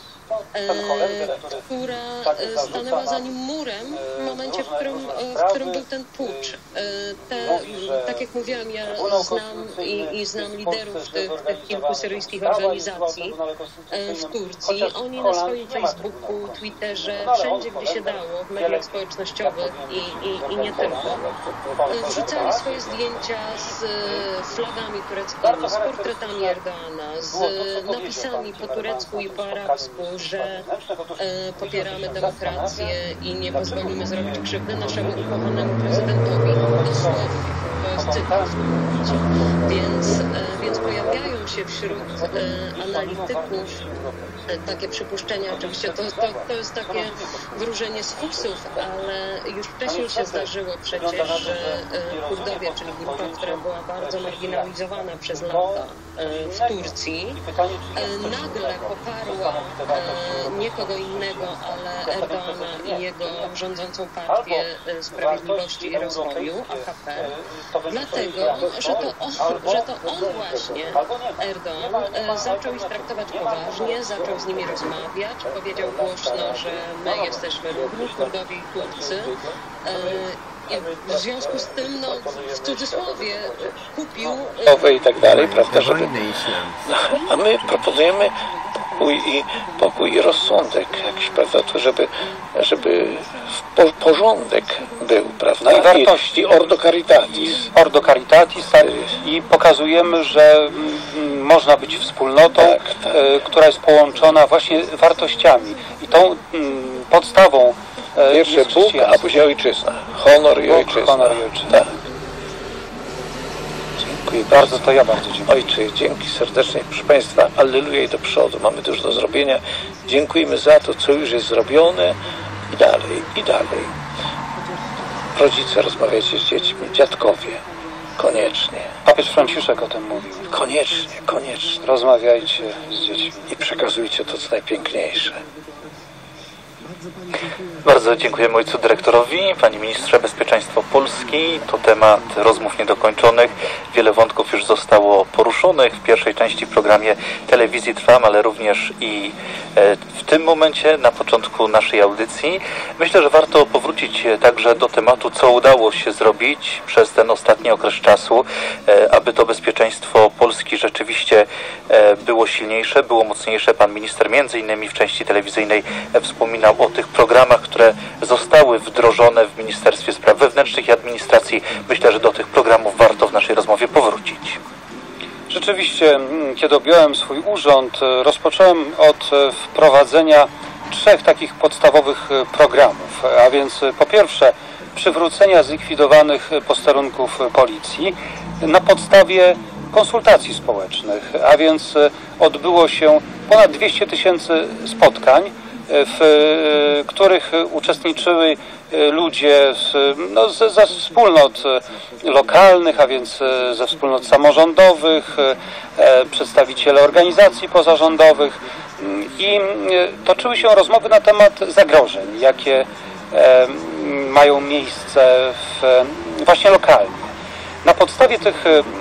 [SPEAKER 7] e, która stanęła za nim murem w momencie, w którym, w którym był ten pucz. E, te, tak jak mówiłam, ja znam i, i znam liderów tych, tych kilku syryjskich organizacji e, w Turcji. Oni na swoim Facebooku, Twitterze, wszędzie gdzie się dało, w mediach społecznościowych i, i, i nie tylko, e, wrzucali swoje zdjęcia z flagami tureckimi, z portretami Erdoğana, z napisami po turecku i po arabsku, że e, popieramy demokrację i nie pozwolimy zrobić krzywdy naszemu ukochanemu prezydentowi. Więc, więc pojawiają się wśród analityków takie przypuszczenia. Oczywiście to, to, to jest takie wróżenie z fusów, ale już wcześniej się zdarzyło przecież, że Kurdowie, czyli grupa, która była bardzo marginalizowana przez lata w Turcji, nagle poparła nie kogo innego, ale Erdogana i jego rządzącą partię Sprawiedliwości i Rozwoju, A K P, dlatego, że to on, że to on właśnie, Erdogan, zaczął ich traktować poważnie, zaczął z nimi rozmawiać, powiedział głośno, że my jesteśmy równi, Kurdowie i Turcy. I w związku z tym, no, w cudzysłowie, kupił...
[SPEAKER 8] Nowe i tak dalej, prawda, żeby... A my proponujemy pokój i, pokój i rozsądek jakiś, prawda, to żeby, żeby porządek był, prawda, i wartości, i Ordo Caritatis.
[SPEAKER 9] Ordo Caritatis, tak, i pokazujemy, że m, można być wspólnotą, tak, tak. E, która jest połączona właśnie wartościami i tą m, podstawą e,
[SPEAKER 8] pierwsze Bóg, a później ojczyzna, honor i
[SPEAKER 9] Bóg,
[SPEAKER 8] ojczyzna.
[SPEAKER 9] Honor i ojczyzna.
[SPEAKER 8] Tak.
[SPEAKER 9] Dziękuję bardzo, to ja bardzo dziękuję.
[SPEAKER 8] Ojcze, dzięki serdecznie, proszę Państwa, alleluja i do przodu, mamy dużo do zrobienia. Dziękujemy za to, co już jest zrobione i dalej, i dalej. Rodzice, rozmawiajcie z dziećmi, dziadkowie, koniecznie.
[SPEAKER 9] Papież Franciszek o tym mówił.
[SPEAKER 8] Koniecznie, koniecznie.
[SPEAKER 9] Rozmawiajcie z dziećmi.
[SPEAKER 8] I przekazujcie to, co najpiękniejsze.
[SPEAKER 10] Bardzo dziękujemy ojcu dyrektorowi. Panie ministrze, bezpieczeństwo Polski to temat rozmów niedokończonych. Wiele wątków już zostało poruszonych w pierwszej części w programie Telewizji Trwam, ale również i w tym momencie, na początku naszej audycji. Myślę, że warto powrócić także do tematu, co udało się zrobić przez ten ostatni okres czasu, aby to bezpieczeństwo Polski rzeczywiście było silniejsze, było mocniejsze. Pan minister między innymi w części telewizyjnej wspominał o tych programach, które zostały wdrożone w Ministerstwie Spraw Wewnętrznych i Administracji. Myślę, że do tych programów warto w naszej rozmowie powrócić.
[SPEAKER 9] Rzeczywiście, kiedy objąłem swój urząd, rozpocząłem od wprowadzenia trzech takich podstawowych programów, a więc po pierwsze przywrócenia zlikwidowanych posterunków policji na podstawie konsultacji społecznych, a więc odbyło się ponad dwieście tysięcy spotkań, w których uczestniczyły ludzie z, no, ze, ze wspólnot lokalnych, a więc ze wspólnot samorządowych, przedstawiciele organizacji pozarządowych i toczyły się rozmowy na temat zagrożeń, jakie mają miejsce w, właśnie lokalnie. Na podstawie tych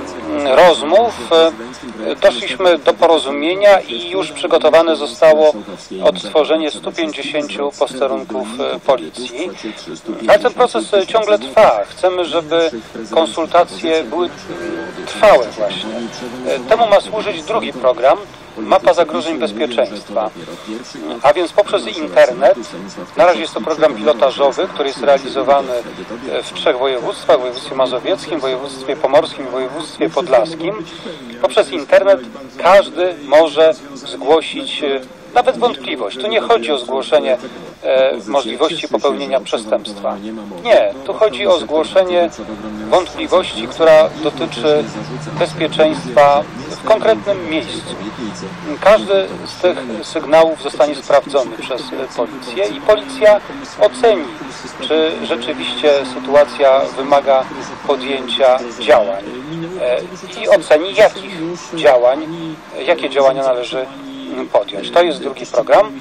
[SPEAKER 9] rozmów doszliśmy do porozumienia i już przygotowane zostało odtworzenie stu pięćdziesięciu posterunków policji. Ale ten proces ciągle trwa. Chcemy, żeby konsultacje były trwałe właśnie. Temu ma służyć drugi program, Mapa zagrożeń bezpieczeństwa, a więc poprzez internet. Na razie jest to program pilotażowy, który jest realizowany w trzech województwach, w województwie mazowieckim, w województwie pomorskim i w województwie podlaskim. Poprzez internet każdy może zgłosić nawet wątpliwość. Tu nie chodzi o zgłoszenie e, możliwości popełnienia przestępstwa. Nie, tu chodzi o zgłoszenie wątpliwości, która dotyczy bezpieczeństwa w konkretnym miejscu. Każdy z tych sygnałów zostanie sprawdzony przez policję i policja oceni, czy rzeczywiście sytuacja wymaga podjęcia działań e, i oceni, jakich działań, jakie działania należy podjąć. To jest drugi program.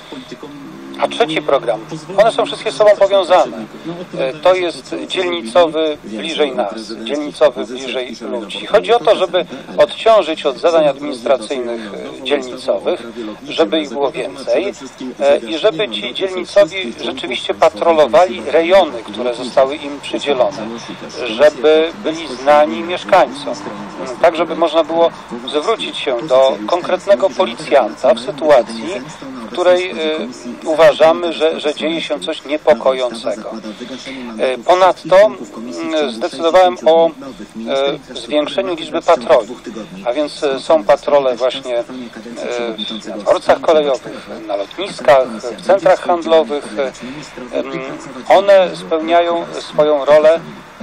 [SPEAKER 9] A trzeci program, one są wszystkie z sobą powiązane. To jest dzielnicowy bliżej nas, dzielnicowy bliżej ludzi. Chodzi o to, żeby odciążyć od zadań administracyjnych dzielnicowych, żeby ich było więcej i żeby ci dzielnicowi rzeczywiście patrolowali rejony, które zostały im przydzielone, żeby byli znani mieszkańcom, tak żeby można było zwrócić się do konkretnego policjanta w sytuacji, w której uważamy, że, że dzieje się coś niepokojącego. Ponadto zdecydowałem o zwiększeniu liczby patroli, a więc są patrole właśnie na dworcach kolejowych, na lotniskach, w centrach handlowych. One spełniają swoją rolę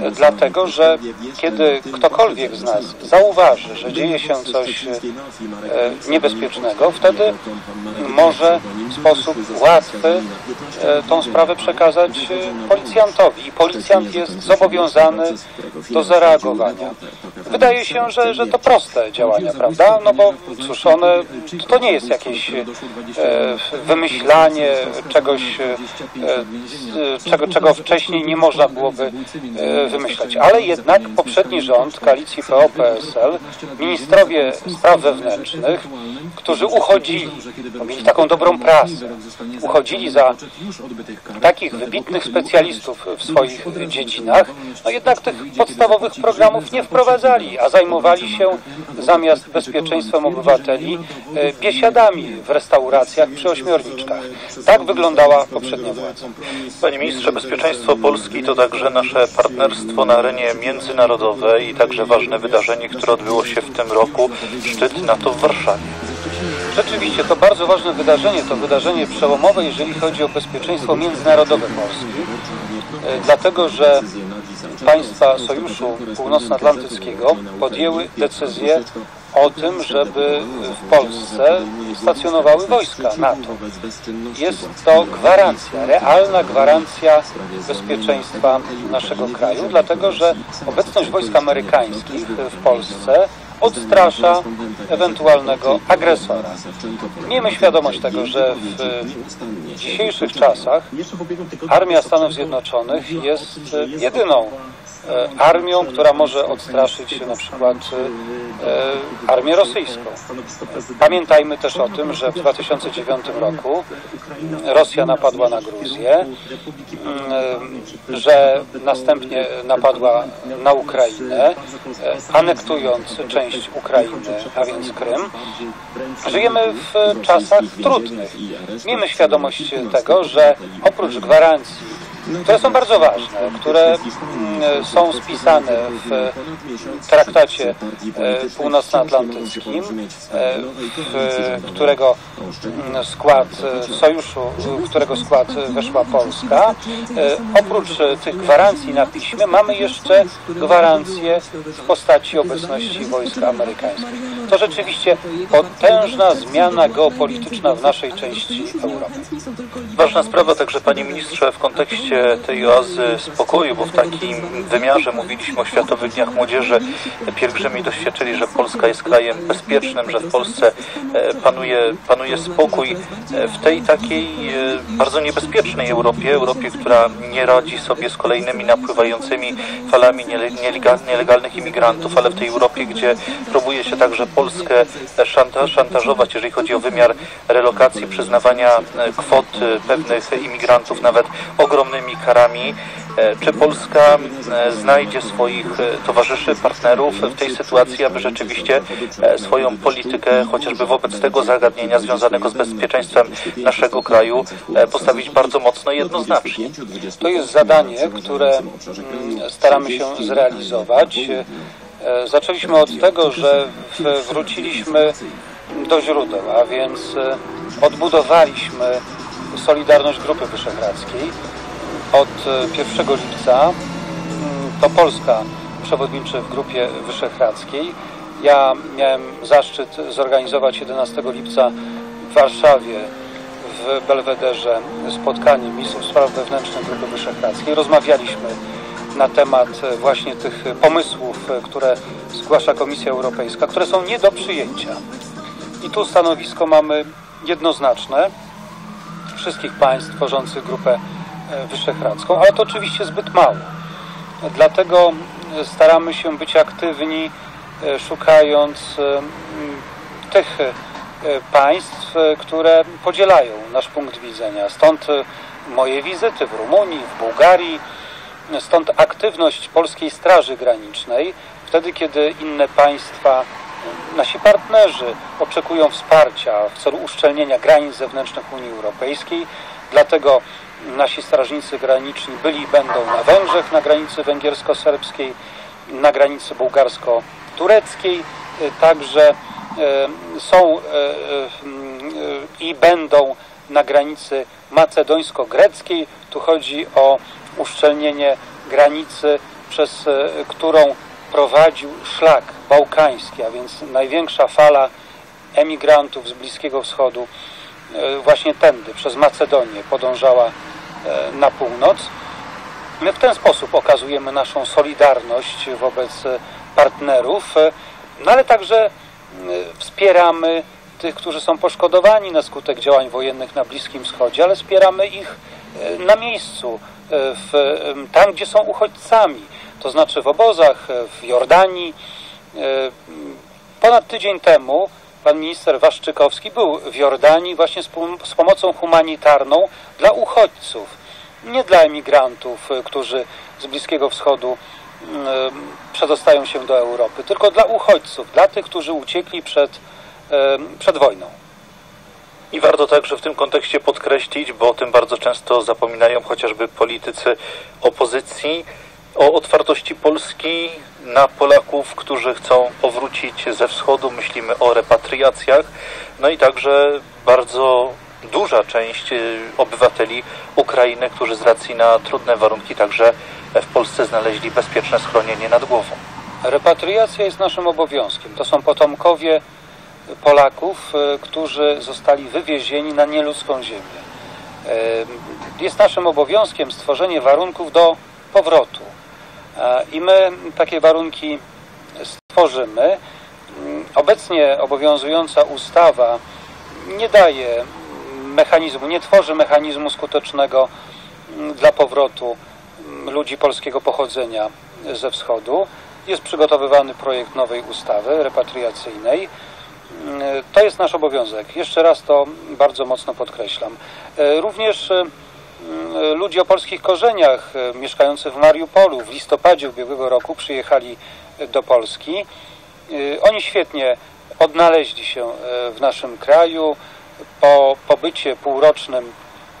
[SPEAKER 9] dlatego że kiedy ktokolwiek z nas zauważy, że dzieje się coś niebezpiecznego, wtedy może w sposób łatwy tą sprawę przekazać policjantowi i policjant jest zobowiązany do zareagowania. Wydaje się, że, że to proste działania, prawda? No bo cóż, one, to nie jest jakieś e, wymyślanie czegoś, e, czego, czego wcześniej nie można byłoby e, wymyślać. Ale jednak poprzedni rząd koalicji P O P S L, ministrowie spraw wewnętrznych, którzy uchodzili, mieli taką dobrą prasę, uchodzili za takich wybitnych specjalistów w swoich dziedzinach, no jednak tych podstawowych programów nie wprowadzali, a zajmowali się zamiast bezpieczeństwem obywateli biesiadami w restauracjach przy ośmiorniczkach. Tak wyglądała poprzednia władza.
[SPEAKER 10] Panie ministrze, bezpieczeństwo Polski to także nasze partnerstwo na arenie międzynarodowej i także ważne wydarzenie, które odbyło się w tym roku, szczyt NATO w Warszawie.
[SPEAKER 9] Rzeczywiście to bardzo ważne wydarzenie, to wydarzenie przełomowe, jeżeli chodzi o bezpieczeństwo międzynarodowe Polski, dlatego że państwa Sojuszu Północnoatlantyckiego podjęły decyzję o tym, żeby w Polsce stacjonowały wojska NATO. Jest to gwarancja, realna gwarancja bezpieczeństwa naszego kraju, dlatego że obecność wojsk amerykańskich w Polsce odstrasza ewentualnego agresora. Miejmy świadomość tego, że w dzisiejszych czasach Armia Stanów Zjednoczonych jest jedyną armią, która może odstraszyć na przykład armię rosyjską. Pamiętajmy też o tym, że w dwa tysiące dziewiątym roku Rosja napadła na Gruzję, że następnie napadła na Ukrainę, anektując część Ukrainy, a więc Krym. Żyjemy w czasach trudnych. Miejmy świadomość tego, że oprócz gwarancji, które są bardzo ważne, które są spisane w traktacie północnoatlantyckim, w którego skład sojuszu, w którego skład weszła Polska. Oprócz tych gwarancji na piśmie mamy jeszcze gwarancje w postaci obecności wojsk amerykańskich. To rzeczywiście potężna zmiana geopolityczna w naszej części Europy.
[SPEAKER 10] Ważna sprawa także, panie ministrze, w kontekście tej oazy spokoju, bo w takim wymiarze mówiliśmy o Światowych Dniach Młodzieży. Pielgrzymi doświadczyli, że Polska jest krajem bezpiecznym, że w Polsce panuje, panuje spokój w tej takiej bardzo niebezpiecznej Europie, Europie, która nie radzi sobie z kolejnymi napływającymi falami nielegalnych imigrantów, ale w tej Europie, gdzie próbuje się także Polskę szantażować, jeżeli chodzi o wymiar relokacji, przyznawania kwot pewnych imigrantów, nawet ogromnymi karami. Czy Polska znajdzie swoich towarzyszy, partnerów w tej sytuacji, aby rzeczywiście swoją politykę, chociażby wobec tego zagadnienia związanego z bezpieczeństwem naszego kraju, postawić bardzo mocno i jednoznacznie?
[SPEAKER 9] To jest zadanie, które staramy się zrealizować. Zaczęliśmy od tego, że wróciliśmy do źródeł, a więc odbudowaliśmy Solidarność Grupy Wyszehradzkiej. Od pierwszego lipca to Polska przewodniczy w Grupie Wyszehradzkiej. Ja miałem zaszczyt zorganizować jedenastego lipca w Warszawie w Belwederze spotkanie ministrów spraw wewnętrznych Grupy Wyszehradzkiej. Rozmawialiśmy na temat właśnie tych pomysłów, które zgłasza Komisja Europejska, które są nie do przyjęcia. I tu stanowisko mamy jednoznaczne wszystkich państw tworzących Grupę Wyszehradzką, ale to oczywiście zbyt mało. Dlatego staramy się być aktywni, szukając tych państw, które podzielają nasz punkt widzenia. Stąd moje wizyty w Rumunii, w Bułgarii, stąd aktywność Polskiej Straży Granicznej, wtedy kiedy inne państwa, nasi partnerzy oczekują wsparcia w celu uszczelnienia granic zewnętrznych Unii Europejskiej. Dlatego nasi strażnicy graniczni byli i będą na Węgrzech, na granicy węgiersko-serbskiej, na granicy bułgarsko-tureckiej, także są i będą na granicy macedońsko-greckiej. Tu chodzi o uszczelnienie granicy przez którą prowadził szlak bałkański, a więc największa fala emigrantów z Bliskiego Wschodu właśnie tędy, przez Macedonię podążała na północ. My w ten sposób okazujemy naszą solidarność wobec partnerów, no ale także wspieramy tych, którzy są poszkodowani na skutek działań wojennych na Bliskim Wschodzie, ale wspieramy ich na miejscu, w, tam gdzie są uchodźcami, to znaczy w obozach, w Jordanii. Ponad tydzień temu pan minister Waszczykowski był w Jordanii właśnie z, z pomocą humanitarną dla uchodźców, nie dla emigrantów, którzy z Bliskiego Wschodu przedostają się do Europy, tylko dla uchodźców, dla tych, którzy uciekli przed, przed wojną.
[SPEAKER 10] I warto także w tym kontekście podkreślić, bo o tym bardzo często zapominają chociażby politycy opozycji, o otwartości Polski na Polaków, którzy chcą powrócić ze wschodu. Myślimy o repatriacjach. No i także bardzo duża część obywateli Ukrainy, którzy z racji na trudne warunki także w Polsce znaleźli bezpieczne schronienie nad głową.
[SPEAKER 9] Repatriacja jest naszym obowiązkiem. To są potomkowie Polaków, którzy zostali wywiezieni na nieludzką ziemię. Jest naszym obowiązkiem stworzenie warunków do powrotu. I my takie warunki stworzymy. Obecnie obowiązująca ustawa nie daje mechanizmu, nie tworzy mechanizmu skutecznego dla powrotu ludzi polskiego pochodzenia ze wschodu. Jest przygotowywany projekt nowej ustawy repatriacyjnej. To jest nasz obowiązek. Jeszcze raz to bardzo mocno podkreślam. Również ludzie o polskich korzeniach mieszkający w Mariupolu w listopadzie ubiegłego roku przyjechali do Polski. Oni świetnie odnaleźli się w naszym kraju. Po pobycie półrocznym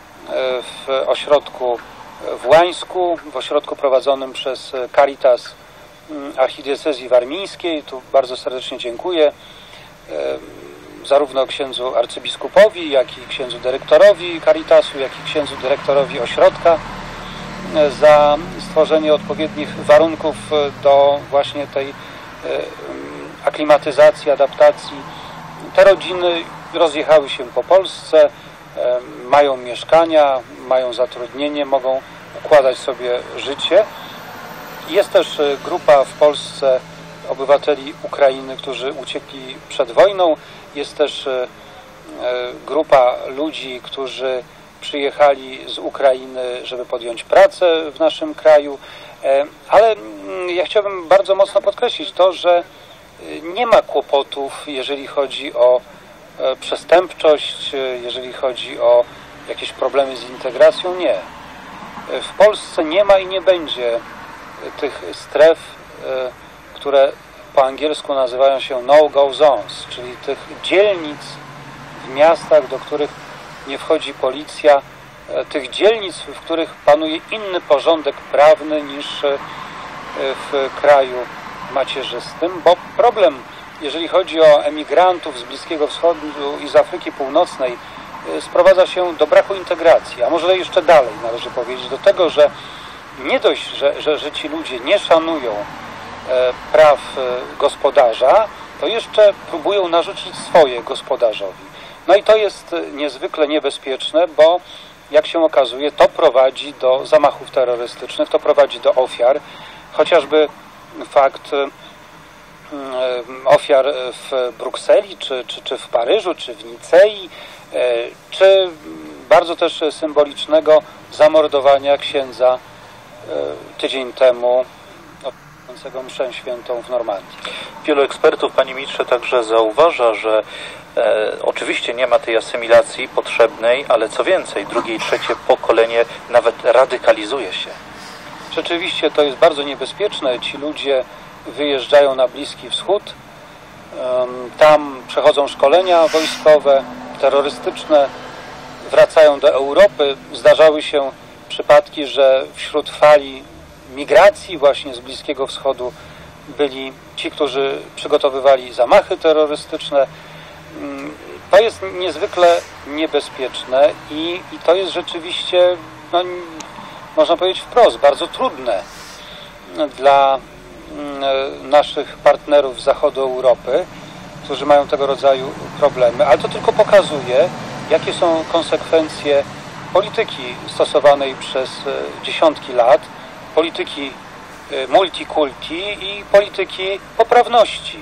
[SPEAKER 9] w ośrodku w Łańsku, w ośrodku prowadzonym przez Caritas Archidiecezji Warmińskiej, tu bardzo serdecznie dziękuję zarówno księdzu arcybiskupowi, jak i księdzu dyrektorowi Caritasu, jak i księdzu dyrektorowi ośrodka za stworzenie odpowiednich warunków do właśnie tej aklimatyzacji, adaptacji. Te rodziny rozjechały się po Polsce, mają mieszkania, mają zatrudnienie, mogą układać sobie życie. Jest też grupa w Polsce obywateli Ukrainy, którzy uciekli przed wojną. Jest też grupa ludzi, którzy przyjechali z Ukrainy, żeby podjąć pracę w naszym kraju. Ale ja chciałbym bardzo mocno podkreślić to, że nie ma kłopotów, jeżeli chodzi o przestępczość, jeżeli chodzi o jakieś problemy z integracją. Nie. W Polsce nie ma i nie będzie tych stref, które po angielsku nazywają się no-go zones, czyli tych dzielnic w miastach, do których nie wchodzi policja, tych dzielnic, w których panuje inny porządek prawny niż w kraju macierzystym, bo problem, jeżeli chodzi o emigrantów z Bliskiego Wschodu i z Afryki Północnej, sprowadza się do braku integracji, a może jeszcze dalej należy powiedzieć, do tego, że nie dość, że, że, że ci ludzie nie szanują praw gospodarza, to jeszcze próbują narzucić swoje gospodarzowi. No i to jest niezwykle niebezpieczne, bo jak się okazuje, to prowadzi do zamachów terrorystycznych, to prowadzi do ofiar. Chociażby fakt ofiar w Brukseli, czy, czy, czy w Paryżu, czy w Nicei, czy bardzo też symbolicznego zamordowania księdza tydzień temu odprawiającego mszę świętą w Normandii.
[SPEAKER 10] Wielu ekspertów, panie ministrze, także zauważa, że e, oczywiście nie ma tej asymilacji potrzebnej, ale co więcej, drugie i trzecie pokolenie nawet radykalizuje się.
[SPEAKER 9] Rzeczywiście to jest bardzo niebezpieczne. Ci ludzie wyjeżdżają na Bliski Wschód, tam przechodzą szkolenia wojskowe, terrorystyczne, wracają do Europy. Zdarzały się przypadki, że wśród fali migracji właśnie z Bliskiego Wschodu byli ci, którzy przygotowywali zamachy terrorystyczne. To jest niezwykle niebezpieczne i, i to jest rzeczywiście, no, można powiedzieć wprost, bardzo trudne. dla naszych partnerów z zachodu Europy, którzy mają tego rodzaju problemy, ale to tylko pokazuje, jakie są konsekwencje polityki stosowanej przez dziesiątki lat, polityki multikulti i polityki poprawności.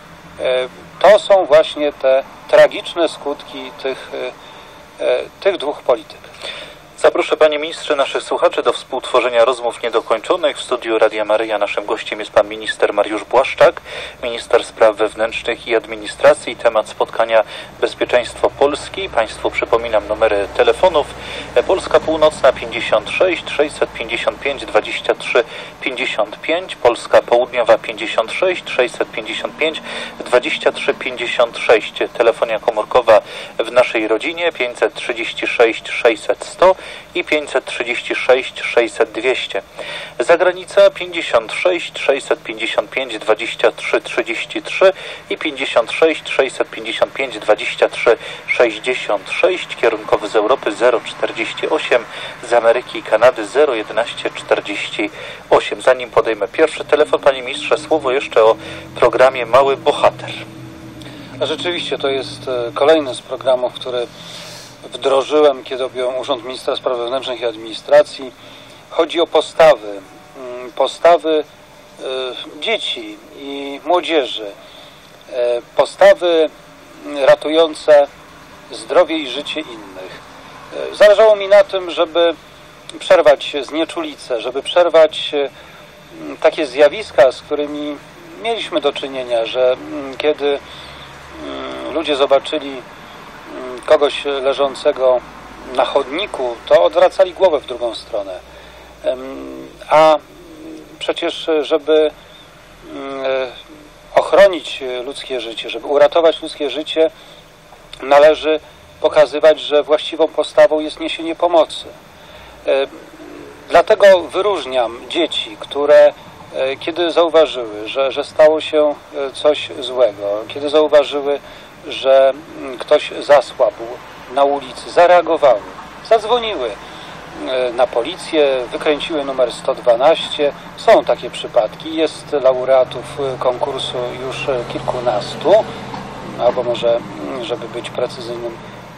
[SPEAKER 9] To są właśnie te tragiczne skutki tych, tych dwóch polityk.
[SPEAKER 10] Zaproszę, panie ministrze, naszych słuchaczy do współtworzenia rozmów niedokończonych. W studiu Radia Maryja naszym gościem jest pan minister Mariusz Błaszczak, minister spraw wewnętrznych i administracji. Temat spotkania bezpieczeństwo Polski. Państwu przypominam numery telefonów. Polska Północna pięćdziesiąt sześć sześćset pięćdziesiąt pięć dwadzieścia trzy pięćdziesiąt pięć, Polska Południowa pięćdziesiąt sześć sześćset pięćdziesiąt pięć dwadzieścia trzy pięćdziesiąt sześć. Telefonia komórkowa w naszej rodzinie pięćset trzydzieści sześć sześćset sto i pięćset trzydzieści sześć sześćset dwieście. Zagranica pięćdziesiąt sześć sześćset pięćdziesiąt pięć dwadzieścia trzy trzydzieści trzy i pięćdziesiąt sześć sześćset pięćdziesiąt pięć dwadzieścia trzy sześćdziesiąt sześć. Kierunkowy z Europy zero czterdzieści osiem, z Ameryki i Kanady zero jedenaście czterdzieści osiem. Zanim podejmę pierwszy telefon, panie ministrze, słowo jeszcze o programie Mały Bohater.
[SPEAKER 9] Rzeczywiście to jest kolejny z programów, który wdrożyłem, kiedy objąłem Urząd Ministra Spraw Wewnętrznych i Administracji. Chodzi o postawy, postawy dzieci i młodzieży, postawy ratujące zdrowie i życie innych. Zależało mi na tym, żeby przerwać znieczulicę, żeby przerwać takie zjawiska, z którymi mieliśmy do czynienia, że kiedy ludzie zobaczyli kogoś leżącego na chodniku, to odwracali głowę w drugą stronę. A przecież, żeby ochronić ludzkie życie, żeby uratować ludzkie życie, należy pokazywać, że właściwą postawą jest niesienie pomocy. Dlatego wyróżniam dzieci, które kiedy zauważyły, że, że stało się coś złego, kiedy zauważyły, że ktoś zasłabł na ulicy, zareagowały, zadzwoniły na policję, wykręciły numer sto dwanaście. Są takie przypadki. Jest laureatów konkursu już kilkunastu, albo może, żeby być precyzyjnym,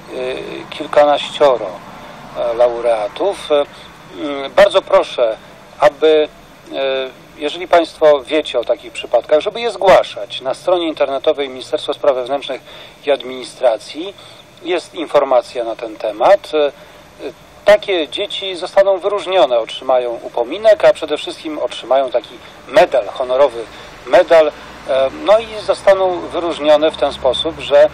[SPEAKER 9] kilkanaścioro laureatów. Bardzo proszę, aby, jeżeli państwo wiecie o takich przypadkach, żeby je zgłaszać. Na stronie internetowej Ministerstwa Spraw Wewnętrznych i Administracji jest informacja na ten temat. Takie dzieci zostaną wyróżnione, otrzymają upominek, a przede wszystkim otrzymają taki medal, honorowy medal, no i zostaną wyróżnione w ten sposób, że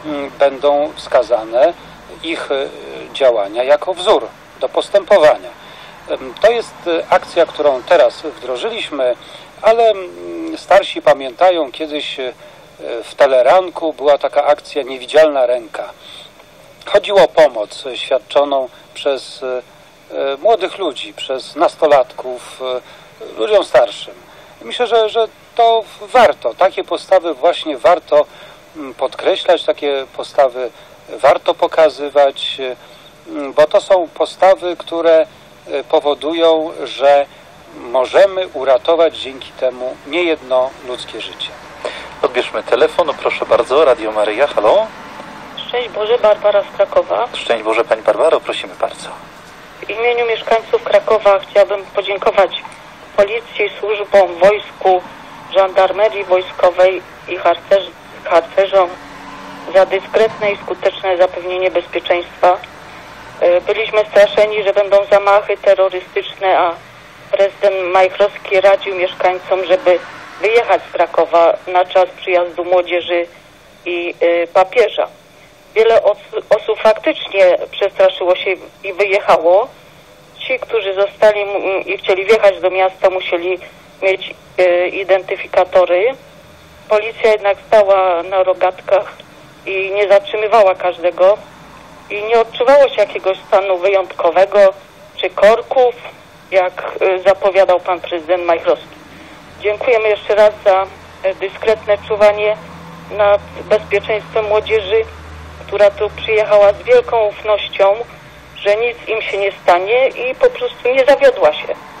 [SPEAKER 9] będą wskazane ich działania jako wzór do postępowania. To jest akcja, którą teraz wdrożyliśmy, ale starsi pamiętają, kiedyś w Teleranku była taka akcja Niewidzialna Ręka. Chodziło o pomoc świadczoną przez młodych ludzi, przez nastolatków, ludziom starszym. Myślę, że, że to warto, takie postawy właśnie warto podkreślać, takie postawy warto pokazywać, bo to są postawy, które powodują, że możemy uratować dzięki temu niejedno ludzkie życie.
[SPEAKER 10] Odbierzmy telefon, proszę bardzo, Radio Maryja, halo.
[SPEAKER 11] Szczęść Boże, Barbara z Krakowa.
[SPEAKER 10] Szczęść Boże, pani Barbaro, prosimy bardzo.
[SPEAKER 11] W imieniu mieszkańców Krakowa chciałabym podziękować policji, służbom, wojsku, żandarmerii wojskowej i harcerz, harcerzom za dyskretne i skuteczne zapewnienie bezpieczeństwa. Byliśmy straszeni, że będą zamachy terrorystyczne, a prezydent Majchrowski radził mieszkańcom, żeby wyjechać z Krakowa na czas przyjazdu młodzieży i papieża. Wiele osób faktycznie przestraszyło się i wyjechało. Ci, którzy zostali i chcieli wjechać do miasta, musieli mieć identyfikatory. Policja jednak stała na rogatkach i nie zatrzymywała każdego. I nie odczuwało się jakiegoś stanu wyjątkowego czy korków, jak zapowiadał pan prezydent Majchrowski. Dziękujemy jeszcze raz za dyskretne czuwanie nad bezpieczeństwem młodzieży, która tu przyjechała z wielką ufnością, że nic im się nie stanie i po prostu nie zawiodła się.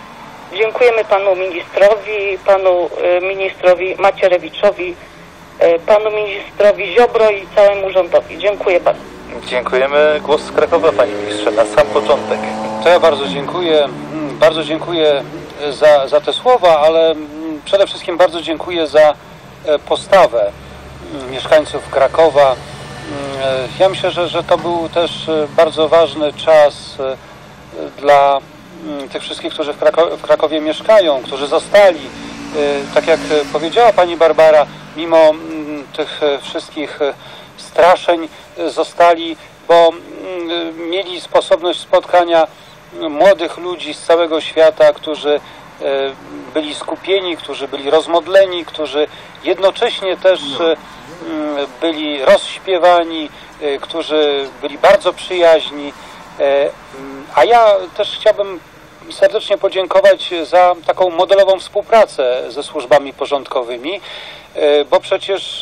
[SPEAKER 11] Dziękujemy panu ministrowi, panu ministrowi Macierewiczowi, panu ministrowi Ziobro i całemu rządowi. Dziękuję bardzo.
[SPEAKER 10] Dziękujemy. Głos z Krakowa, panie ministrze, na sam początek.
[SPEAKER 9] To ja bardzo dziękuję. Bardzo dziękuję za, za te słowa, ale przede wszystkim bardzo dziękuję za postawę mieszkańców Krakowa. Ja myślę, że, że to był też bardzo ważny czas dla tych wszystkich, którzy w, Krako w Krakowie mieszkają, którzy zostali. Tak jak powiedziała pani Barbara, mimo tych wszystkich straszeń zostali, bo mieli sposobność spotkania młodych ludzi z całego świata, którzy byli skupieni, którzy byli rozmodleni, którzy jednocześnie też byli rozśpiewani, którzy byli bardzo przyjaźni. A ja też chciałbym serdecznie podziękować za taką modelową współpracę ze służbami porządkowymi, bo przecież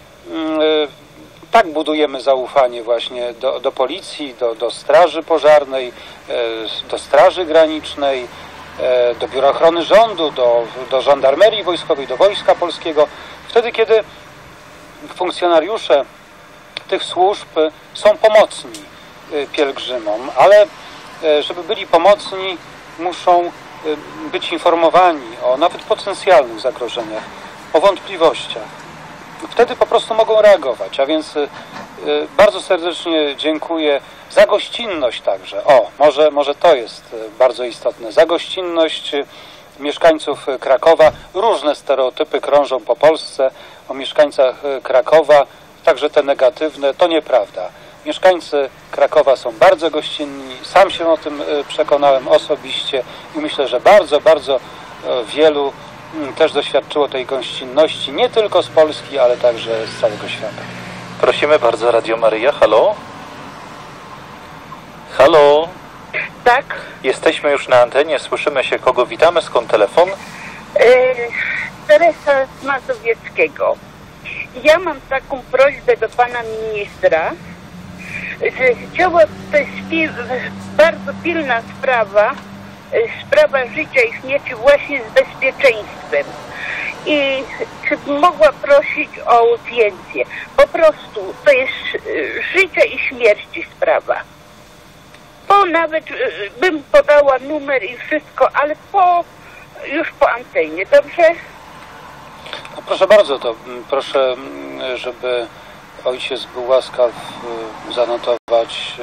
[SPEAKER 9] tak budujemy zaufanie właśnie do, do policji, do, do straży pożarnej, do straży granicznej, do Biura Ochrony Rządu, do, do żandarmerii wojskowej, do Wojska Polskiego. Wtedy, kiedy funkcjonariusze tych służb są pomocni pielgrzymom, ale żeby byli pomocni, muszą być informowani o nawet potencjalnych zagrożeniach, o wątpliwościach. Wtedy po prostu mogą reagować, a więc bardzo serdecznie dziękuję za gościnność także. O, może, może to jest bardzo istotne. Za gościnność mieszkańców Krakowa. Różne stereotypy krążą po Polsce o mieszkańcach Krakowa, także te negatywne. To nieprawda. Mieszkańcy Krakowa są bardzo gościnni. Sam się o tym przekonałem osobiście i myślę, że bardzo, bardzo wielu też doświadczyło tej gościnności, nie tylko z Polski, ale także z całego świata.
[SPEAKER 10] Prosimy bardzo, Radio Maryja. Halo? Halo?
[SPEAKER 12] Tak?
[SPEAKER 10] Jesteśmy już na antenie, słyszymy się. Kogo witamy? Skąd telefon?
[SPEAKER 12] Yy, Teresa z Mazowieckiego. Ja mam taką prośbę do pana ministra, że chciałabym, to jest pil, bardzo pilna sprawa, sprawa życia i śmierci właśnie z bezpieczeństwem. I czy bym mogła prosić o audiencję? Po prostu to jest życia i śmierci sprawa. Bo nawet bym podała numer i wszystko, ale po, już po antenie, dobrze?
[SPEAKER 9] No proszę bardzo, to proszę, żeby ojciec był łaskaw zanotować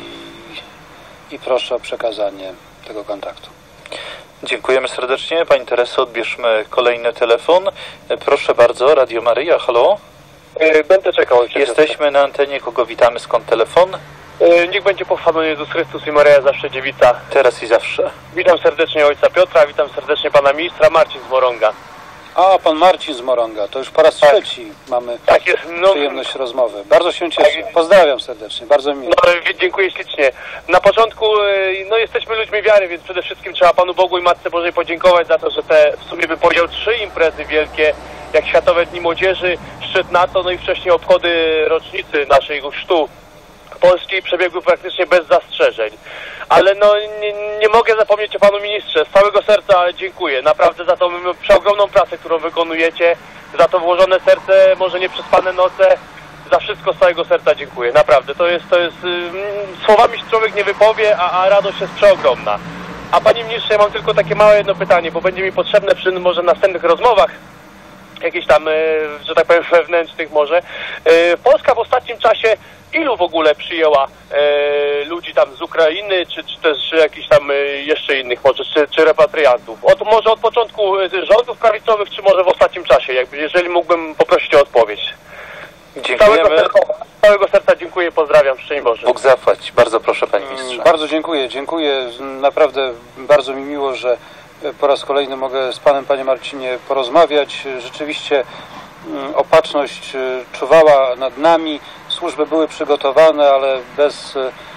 [SPEAKER 9] i, i proszę o przekazanie tego kontaktu.
[SPEAKER 10] Dziękujemy serdecznie. Pani Tereso, odbierzmy kolejny telefon. Proszę bardzo, Radio Maryja, halo?
[SPEAKER 13] Będę czekał.
[SPEAKER 10] Jesteśmy na antenie, kogo witamy, skąd telefon?
[SPEAKER 13] Niech będzie pochwalony Jezus Chrystus i Maryja zawsze dziewica.
[SPEAKER 10] Teraz i zawsze.
[SPEAKER 13] Witam serdecznie ojca Piotra, witam serdecznie pana ministra, Marcin z Morąga.
[SPEAKER 9] A, pan Marcin z Morąga, to już po raz tak. trzeci mamy
[SPEAKER 13] tak jest, no,
[SPEAKER 9] przyjemność rozmowy. Bardzo się cieszę. Tak. Pozdrawiam serdecznie, bardzo mi miło.
[SPEAKER 13] No, dziękuję ślicznie. Na początku, no jesteśmy ludźmi wiary, więc przede wszystkim trzeba Panu Bogu i Matce Bożej podziękować za to, że te w sumie bym powiedział trzy imprezy wielkie, jak Światowe Dni Młodzieży, szczyt NATO, no i wcześniej obchody rocznicy naszego chrztu Polski przebiegły praktycznie bez zastrzeżeń. Ale no nie, nie mogę zapomnieć o panu ministrze. Z całego serca dziękuję. Naprawdę za tą przeogromną pracę, którą wykonujecie, za to włożone serce, może nie przespane noce, za wszystko z całego serca dziękuję. Naprawdę, to jest, to jest słowami się człowiek nie wypowie, a, a radość jest przeogromna. A panie ministrze, ja mam tylko takie małe jedno pytanie, bo będzie mi potrzebne przy może następnych rozmowach, jakichś tam, że tak powiem, wewnętrznych może. Polska w ostatnim czasie ilu w ogóle przyjęła e, ludzi tam z Ukrainy, czy, czy też jakichś tam e, jeszcze innych może, czy, czy repatriantów? Od, może od początku rządów prawicowych, czy może w ostatnim czasie, jakby, jeżeli mógłbym poprosić o odpowiedź.
[SPEAKER 10] Dziękujemy.
[SPEAKER 13] Całego serca, całego serca dziękuję, pozdrawiam, szczęść Boże.
[SPEAKER 10] Bóg zapłać. Bardzo proszę, panie ministrze.
[SPEAKER 9] Bardzo dziękuję, dziękuję. Naprawdę bardzo mi miło, że po raz kolejny mogę z panem, panie Marcinie, porozmawiać. Rzeczywiście opatrzność czuwała nad nami. Służby były przygotowane, ale bez,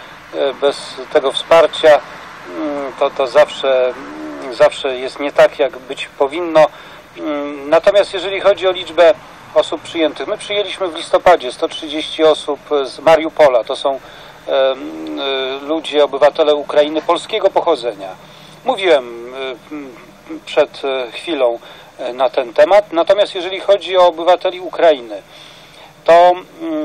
[SPEAKER 9] bez tego wsparcia to, to zawsze, zawsze jest nie tak, jak być powinno. Natomiast jeżeli chodzi o liczbę osób przyjętych, my przyjęliśmy w listopadzie sto trzydzieści osób z Mariupola. To są e, ludzie, obywatele Ukrainy polskiego pochodzenia. Mówiłem, przed chwilą na ten temat. Natomiast jeżeli chodzi o obywateli Ukrainy, to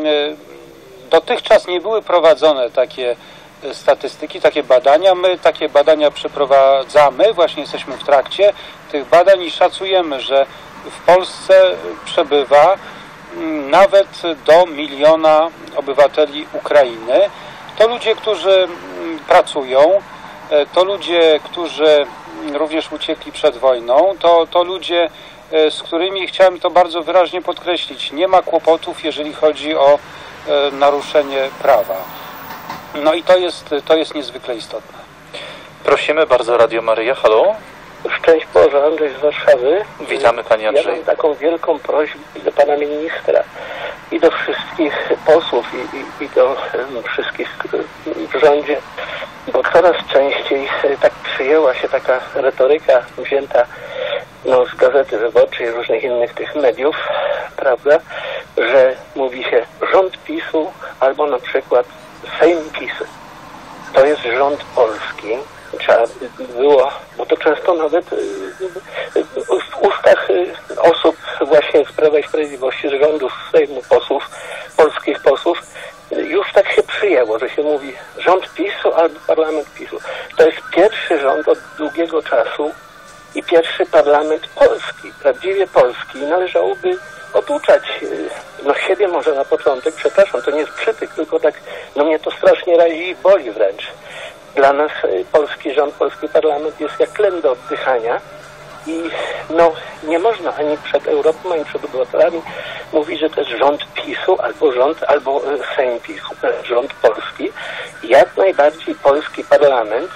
[SPEAKER 9] dotychczas nie były prowadzone takie statystyki, takie badania. My takie badania przeprowadzamy, właśnie jesteśmy w trakcie tych badań i szacujemy, że w Polsce przebywa nawet do miliona obywateli Ukrainy. To ludzie, którzy pracują, to ludzie, którzy również uciekli przed wojną, to, to ludzie, z którymi, chciałem to bardzo wyraźnie podkreślić, nie ma kłopotów, jeżeli chodzi o naruszenie prawa. No i to jest, to jest niezwykle istotne.
[SPEAKER 10] Prosimy bardzo, Radio Maryja, halo.
[SPEAKER 14] Szczęść Boże, Andrzej z Warszawy.
[SPEAKER 10] Witamy Panie Andrzej.
[SPEAKER 14] Ja mam taką wielką prośbę do Pana Ministra i do wszystkich posłów i, i, i do um, wszystkich w rządzie, bo coraz częściej tak przyjęła się taka retoryka wzięta no, z Gazety Wyborczej, różnych innych tych mediów, prawda, że mówi się rząd PiSu albo na przykład Sejm PiSu. To jest rząd polski. Trzeba było, bo to często nawet w ustach osób właśnie z Prawa i Sprawiedliwości, z rządów Sejmu posłów, polskich posłów, już tak się przyjęło, że się mówi rząd PiSu albo parlament PiSu. To jest pierwszy rząd od długiego czasu i pierwszy parlament polski, prawdziwie polski. Należałoby oduczać no siebie może na początek, przepraszam, to nie jest przytyk, tylko tak, no mnie to strasznie razi i boli wręcz. Dla nas polski rząd, polski parlament jest jak tlen do oddychania i no nie można ani przed Europą, ani przed obywatelami mówić, że to jest rząd PiSu albo rząd, albo Sejm PiSu, to jest rząd polski. Jak najbardziej polski parlament,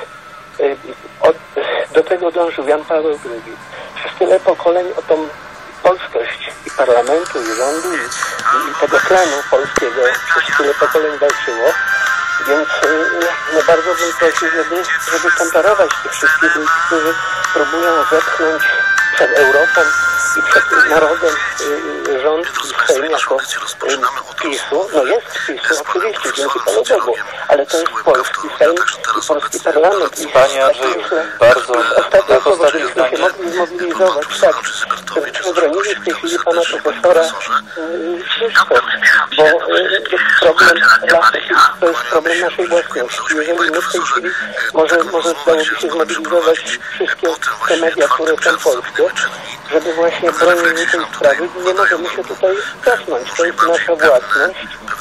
[SPEAKER 14] od, do tego dążył Jan Paweł drugi. Przez tyle pokoleń o tą polskość i parlamentu, i rządu, i, i tego tlenu polskiego przez tyle pokoleń walczyło. Więc no bardzo bym prosił, żeby, żeby komparować tych wszystkich ludzi, którzy próbują zepchnąć przed Europą i przed narodem y, rząd i Sejm jako y, PiSu. No jest PiSu, oczywiście, dzięki Panu Bogu, ale to jest polski Sejm i polski parlament. I
[SPEAKER 10] Panie Andrzeju, bardzo
[SPEAKER 14] ostatnio
[SPEAKER 10] tak ostatnie zdanie.
[SPEAKER 14] się mogli zmobilizować, tak, żebyśmy bronili w tej chwili Pana profesora y, wszystko, bo y, problem lasów to jest problem naszej własności. Jeżeli my w tej chwili może, może dałoby się zmobilizować wszystkie te media, które są polskie, żeby właśnie broniły tej sprawy, nie możemy się tutaj cofnąć. To jest nasza własność,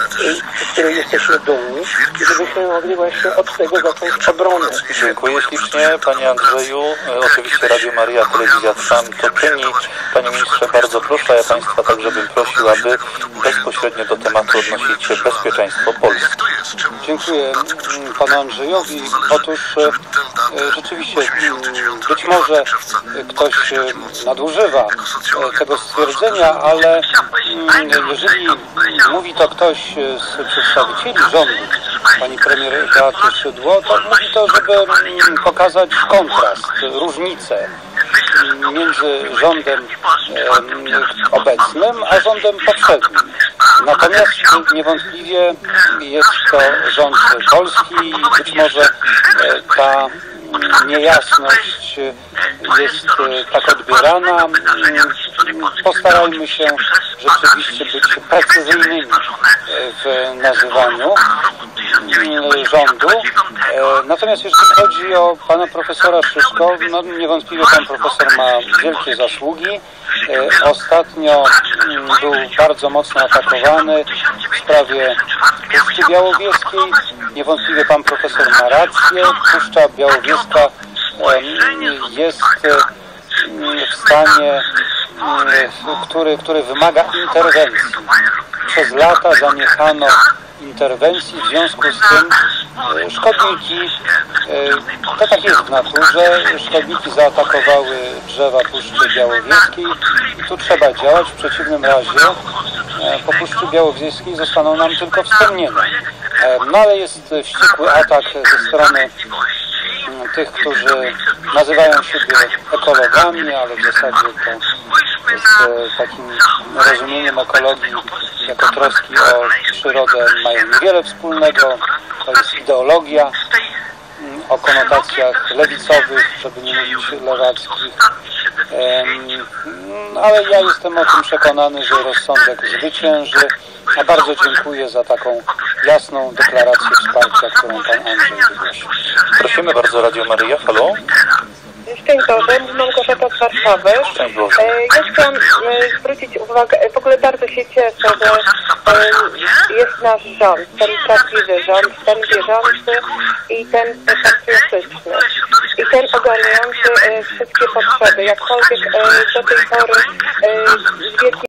[SPEAKER 14] z której jesteśmy dumni i żebyśmy mogli właśnie od tego zacząć obronę.
[SPEAKER 10] Dziękuję ślicznie Panie Andrzeju. Oczywiście Radio Maryja, Telewizja Trwam to czyni. Panie Ministrze, bardzo proszę, ja Państwa także bym prosił, aby bezpośrednio do tematu odnosić się bezpieczeństwo Polski.
[SPEAKER 9] Dziękuję Panu Andrzejowi. Otóż rzeczywiście być może ktoś nadużywa tego stwierdzenia, ale jeżeli mówi to ktoś z przedstawicieli rządu, pani premier Beaty Szydło, to mówi to, żeby pokazać kontrast, różnicę między rządem obecnym a rządem poprzednim. Natomiast niewątpliwie jest to rząd polski i być może ta niejasność jest tak odbierana. Postarajmy się rzeczywiście być precyzyjnymi w nazywaniu rządu. Natomiast jeżeli chodzi o pana profesora Szyszko, no niewątpliwie pan profesor ma wielkie zasługi. Ostatnio był bardzo mocno atakowany w sprawie Puszczy Białowieskiej. Niewątpliwie pan profesor ma rację. Puszcza Białowieska jest w stanie, który, który wymaga interwencji. Przez lata zaniechano interwencji, w związku z tym szkodniki, to tak jest w naturze, szkodniki zaatakowały drzewa Puszczy Białowieskiej i tu trzeba działać, w przeciwnym razie po Puszczy Białowieskiej zostaną nam tylko wspomnienia. No ale jest wściekły atak ze strony tych, którzy nazywają siebie ekologami, ale w zasadzie to jest takim rozumieniem ekologii jako troski o przyrodę mają niewiele wspólnego, to jest ideologia, o konotacjach lewicowych, żeby nie mówić lewackich. Ale ja jestem o tym przekonany, że rozsądek zwycięży, a bardzo dziękuję za taką jasną deklarację wsparcia, którą pan Andrzej wygłosił.
[SPEAKER 10] Prosimy bardzo, Radio Maryja, halo.
[SPEAKER 15] Szczęść Boże, Małgorzata z Warszawy.
[SPEAKER 10] Szczęść Boże.
[SPEAKER 15] Ja chciałam zwrócić uwagę, w ogóle bardzo się cieszę, że jest nasz rząd, ten prawdziwy rząd, ten wierzący i ten patriotyczny. I ten ogarniający wszystkie potrzeby, jakkolwiek do tej pory z wielkim